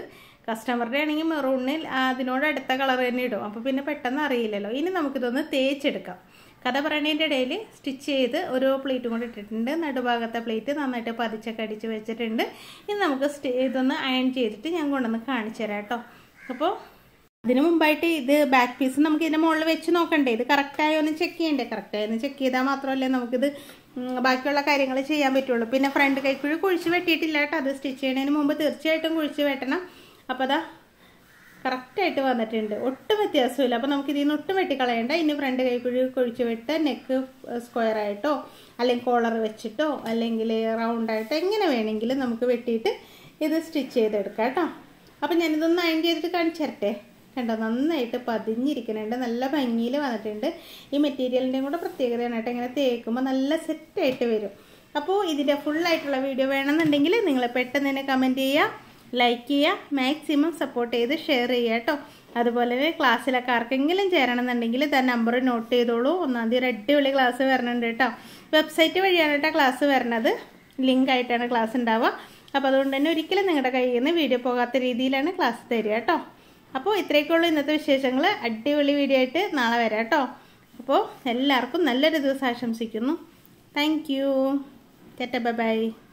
കസ്റ്റമറുടെ ആണെങ്കിൽ മെറൂണിൽ അതിനോട് അടുത്ത കളർ തന്നെ ഇടും. അപ്പോൾ പിന്നെ പെട്ടെന്ന് അറിയില്ലല്ലോ. ഇനി നമുക്കിതൊന്ന് തേച്ചെടുക്കാം. കഥ പറയണതിൻ്റെ ഇടയിൽ സ്റ്റിച്ച് ചെയ്ത് ഒരു പ്ലേറ്റും കൂടി ഇട്ടിട്ടുണ്ട്. നടുഭാഗത്തെ പ്ലേറ്റ് നന്നായിട്ട് പതിച്ചൊക്കെ അടിച്ച് വെച്ചിട്ടുണ്ട്. ഇനി നമുക്ക് ഇതൊന്ന് അയൺ ചെയ്തിട്ട് ഞാൻ കൊണ്ടുവന്ന് കാണിച്ചു തരാം കേട്ടോ. അപ്പോൾ അതിന് മുമ്പായിട്ട് ഇത് ബാക്ക് പീസ് നമുക്ക് ഇതിൻ്റെ മുകളിൽ വെച്ച് നോക്കണ്ടേ, ഇത് കറക്റ്റായോ എന്ന് ചെക്ക് ചെയ്യണ്ടേ. കറക്റ്റായോ എന്ന് ചെക്ക് ചെയ്താൽ മാത്രമല്ലേ നമുക്കിത് ബാക്കിയുള്ള കാര്യങ്ങൾ ചെയ്യാൻ പറ്റുള്ളൂ. പിന്നെ ഫ്രണ്ട് കൈക്കുഴി കുഴിച്ച് വെട്ടിയിട്ടില്ല കേട്ടോ. അത് സ്റ്റിച്ച് ചെയ്യുന്നതിന് മുമ്പ് തീർച്ചയായിട്ടും കുഴിച്ച് വെട്ടണം. അപ്പോൾ അതാ കറക്റ്റായിട്ട് വന്നിട്ടുണ്ട്, ഒട്ടും വ്യത്യാസമില്ല. അപ്പോൾ നമുക്ക് ഇതിൽ നിന്ന് ഒട്ടും വെട്ടിക്കളയണ്ട. ഇനി ഫ്രണ്ട് കൈക്കുഴി കുഴിച്ച് വെട്ട് നെക്ക് സ്ക്വയർ ആയിട്ടോ അല്ലെങ്കിൽ കോളർ വെച്ചിട്ടോ അല്ലെങ്കിൽ റൗണ്ടായിട്ടോ എങ്ങനെ വേണമെങ്കിലും നമുക്ക് വെട്ടിയിട്ട് ഇത് സ്റ്റിച്ച് ചെയ്തെടുക്കാം കേട്ടോ. അപ്പോൾ ഞാനിതൊന്ന് അയൺ ചെയ്തിട്ട് കാണിച്ചു തരട്ടെ. കണ്ടോ, നന്നായിട്ട് പതിഞ്ഞിരിക്കുന്നുണ്ട്, നല്ല ഭംഗിയിൽ വന്നിട്ടുണ്ട്. ഈ മെറ്റീരിയലിൻ്റെയും കൂടെ പ്രത്യേകതയാണ് കേട്ടോ, ഇങ്ങനെ തേക്കുമ്പോൾ നല്ല സെറ്റായിട്ട് വരും. അപ്പോൾ ഇതിൻ്റെ ഫുള്ളായിട്ടുള്ള വീഡിയോ വേണമെന്നുണ്ടെങ്കിൽ നിങ്ങൾ പെട്ടെന്ന് തന്നെ കമൻറ്റ് ചെയ്യുക, ലൈക്ക് ചെയ്യുക, മാക്സിമം സപ്പോർട്ട് ചെയ്ത് ഷെയർ ചെയ്യുക കേട്ടോ. അതുപോലെ തന്നെ ക്ലാസ്സിലൊക്കെ ആർക്കെങ്കിലും ചേരണമെന്നുണ്ടെങ്കിൽ ഇതാ നമ്പർ നോട്ട് ചെയ്തോളൂ. ഒന്നാം തീയതി ഒരു അടിപൊളി ക്ലാസ് വരണുണ്ട് കേട്ടോ. വെബ്സൈറ്റ് വഴിയാണ് കേട്ടോ ക്ലാസ് വരണത്, ലിങ്ക് ആയിട്ടാണ് ക്ലാസ് ഉണ്ടാവുക. അപ്പോൾ അതുകൊണ്ട് തന്നെ ഒരിക്കലും നിങ്ങളുടെ കയ്യിൽ നിന്ന് വീഡിയോ പോകാത്ത രീതിയിലാണ് ക്ലാസ് തരിക കേട്ടോ. അപ്പോൾ ഇത്രയൊക്കെയുള്ളൂ ഇന്നത്തെ വിശേഷങ്ങൾ. അടിപൊളി വീഡിയോ ആയിട്ട് നാളെ വരാം കേട്ടോ. അപ്പോൾ എല്ലാവർക്കും നല്ലൊരു ദിവസം ആശംസിക്കുന്നു. Thank you. Tata bye by.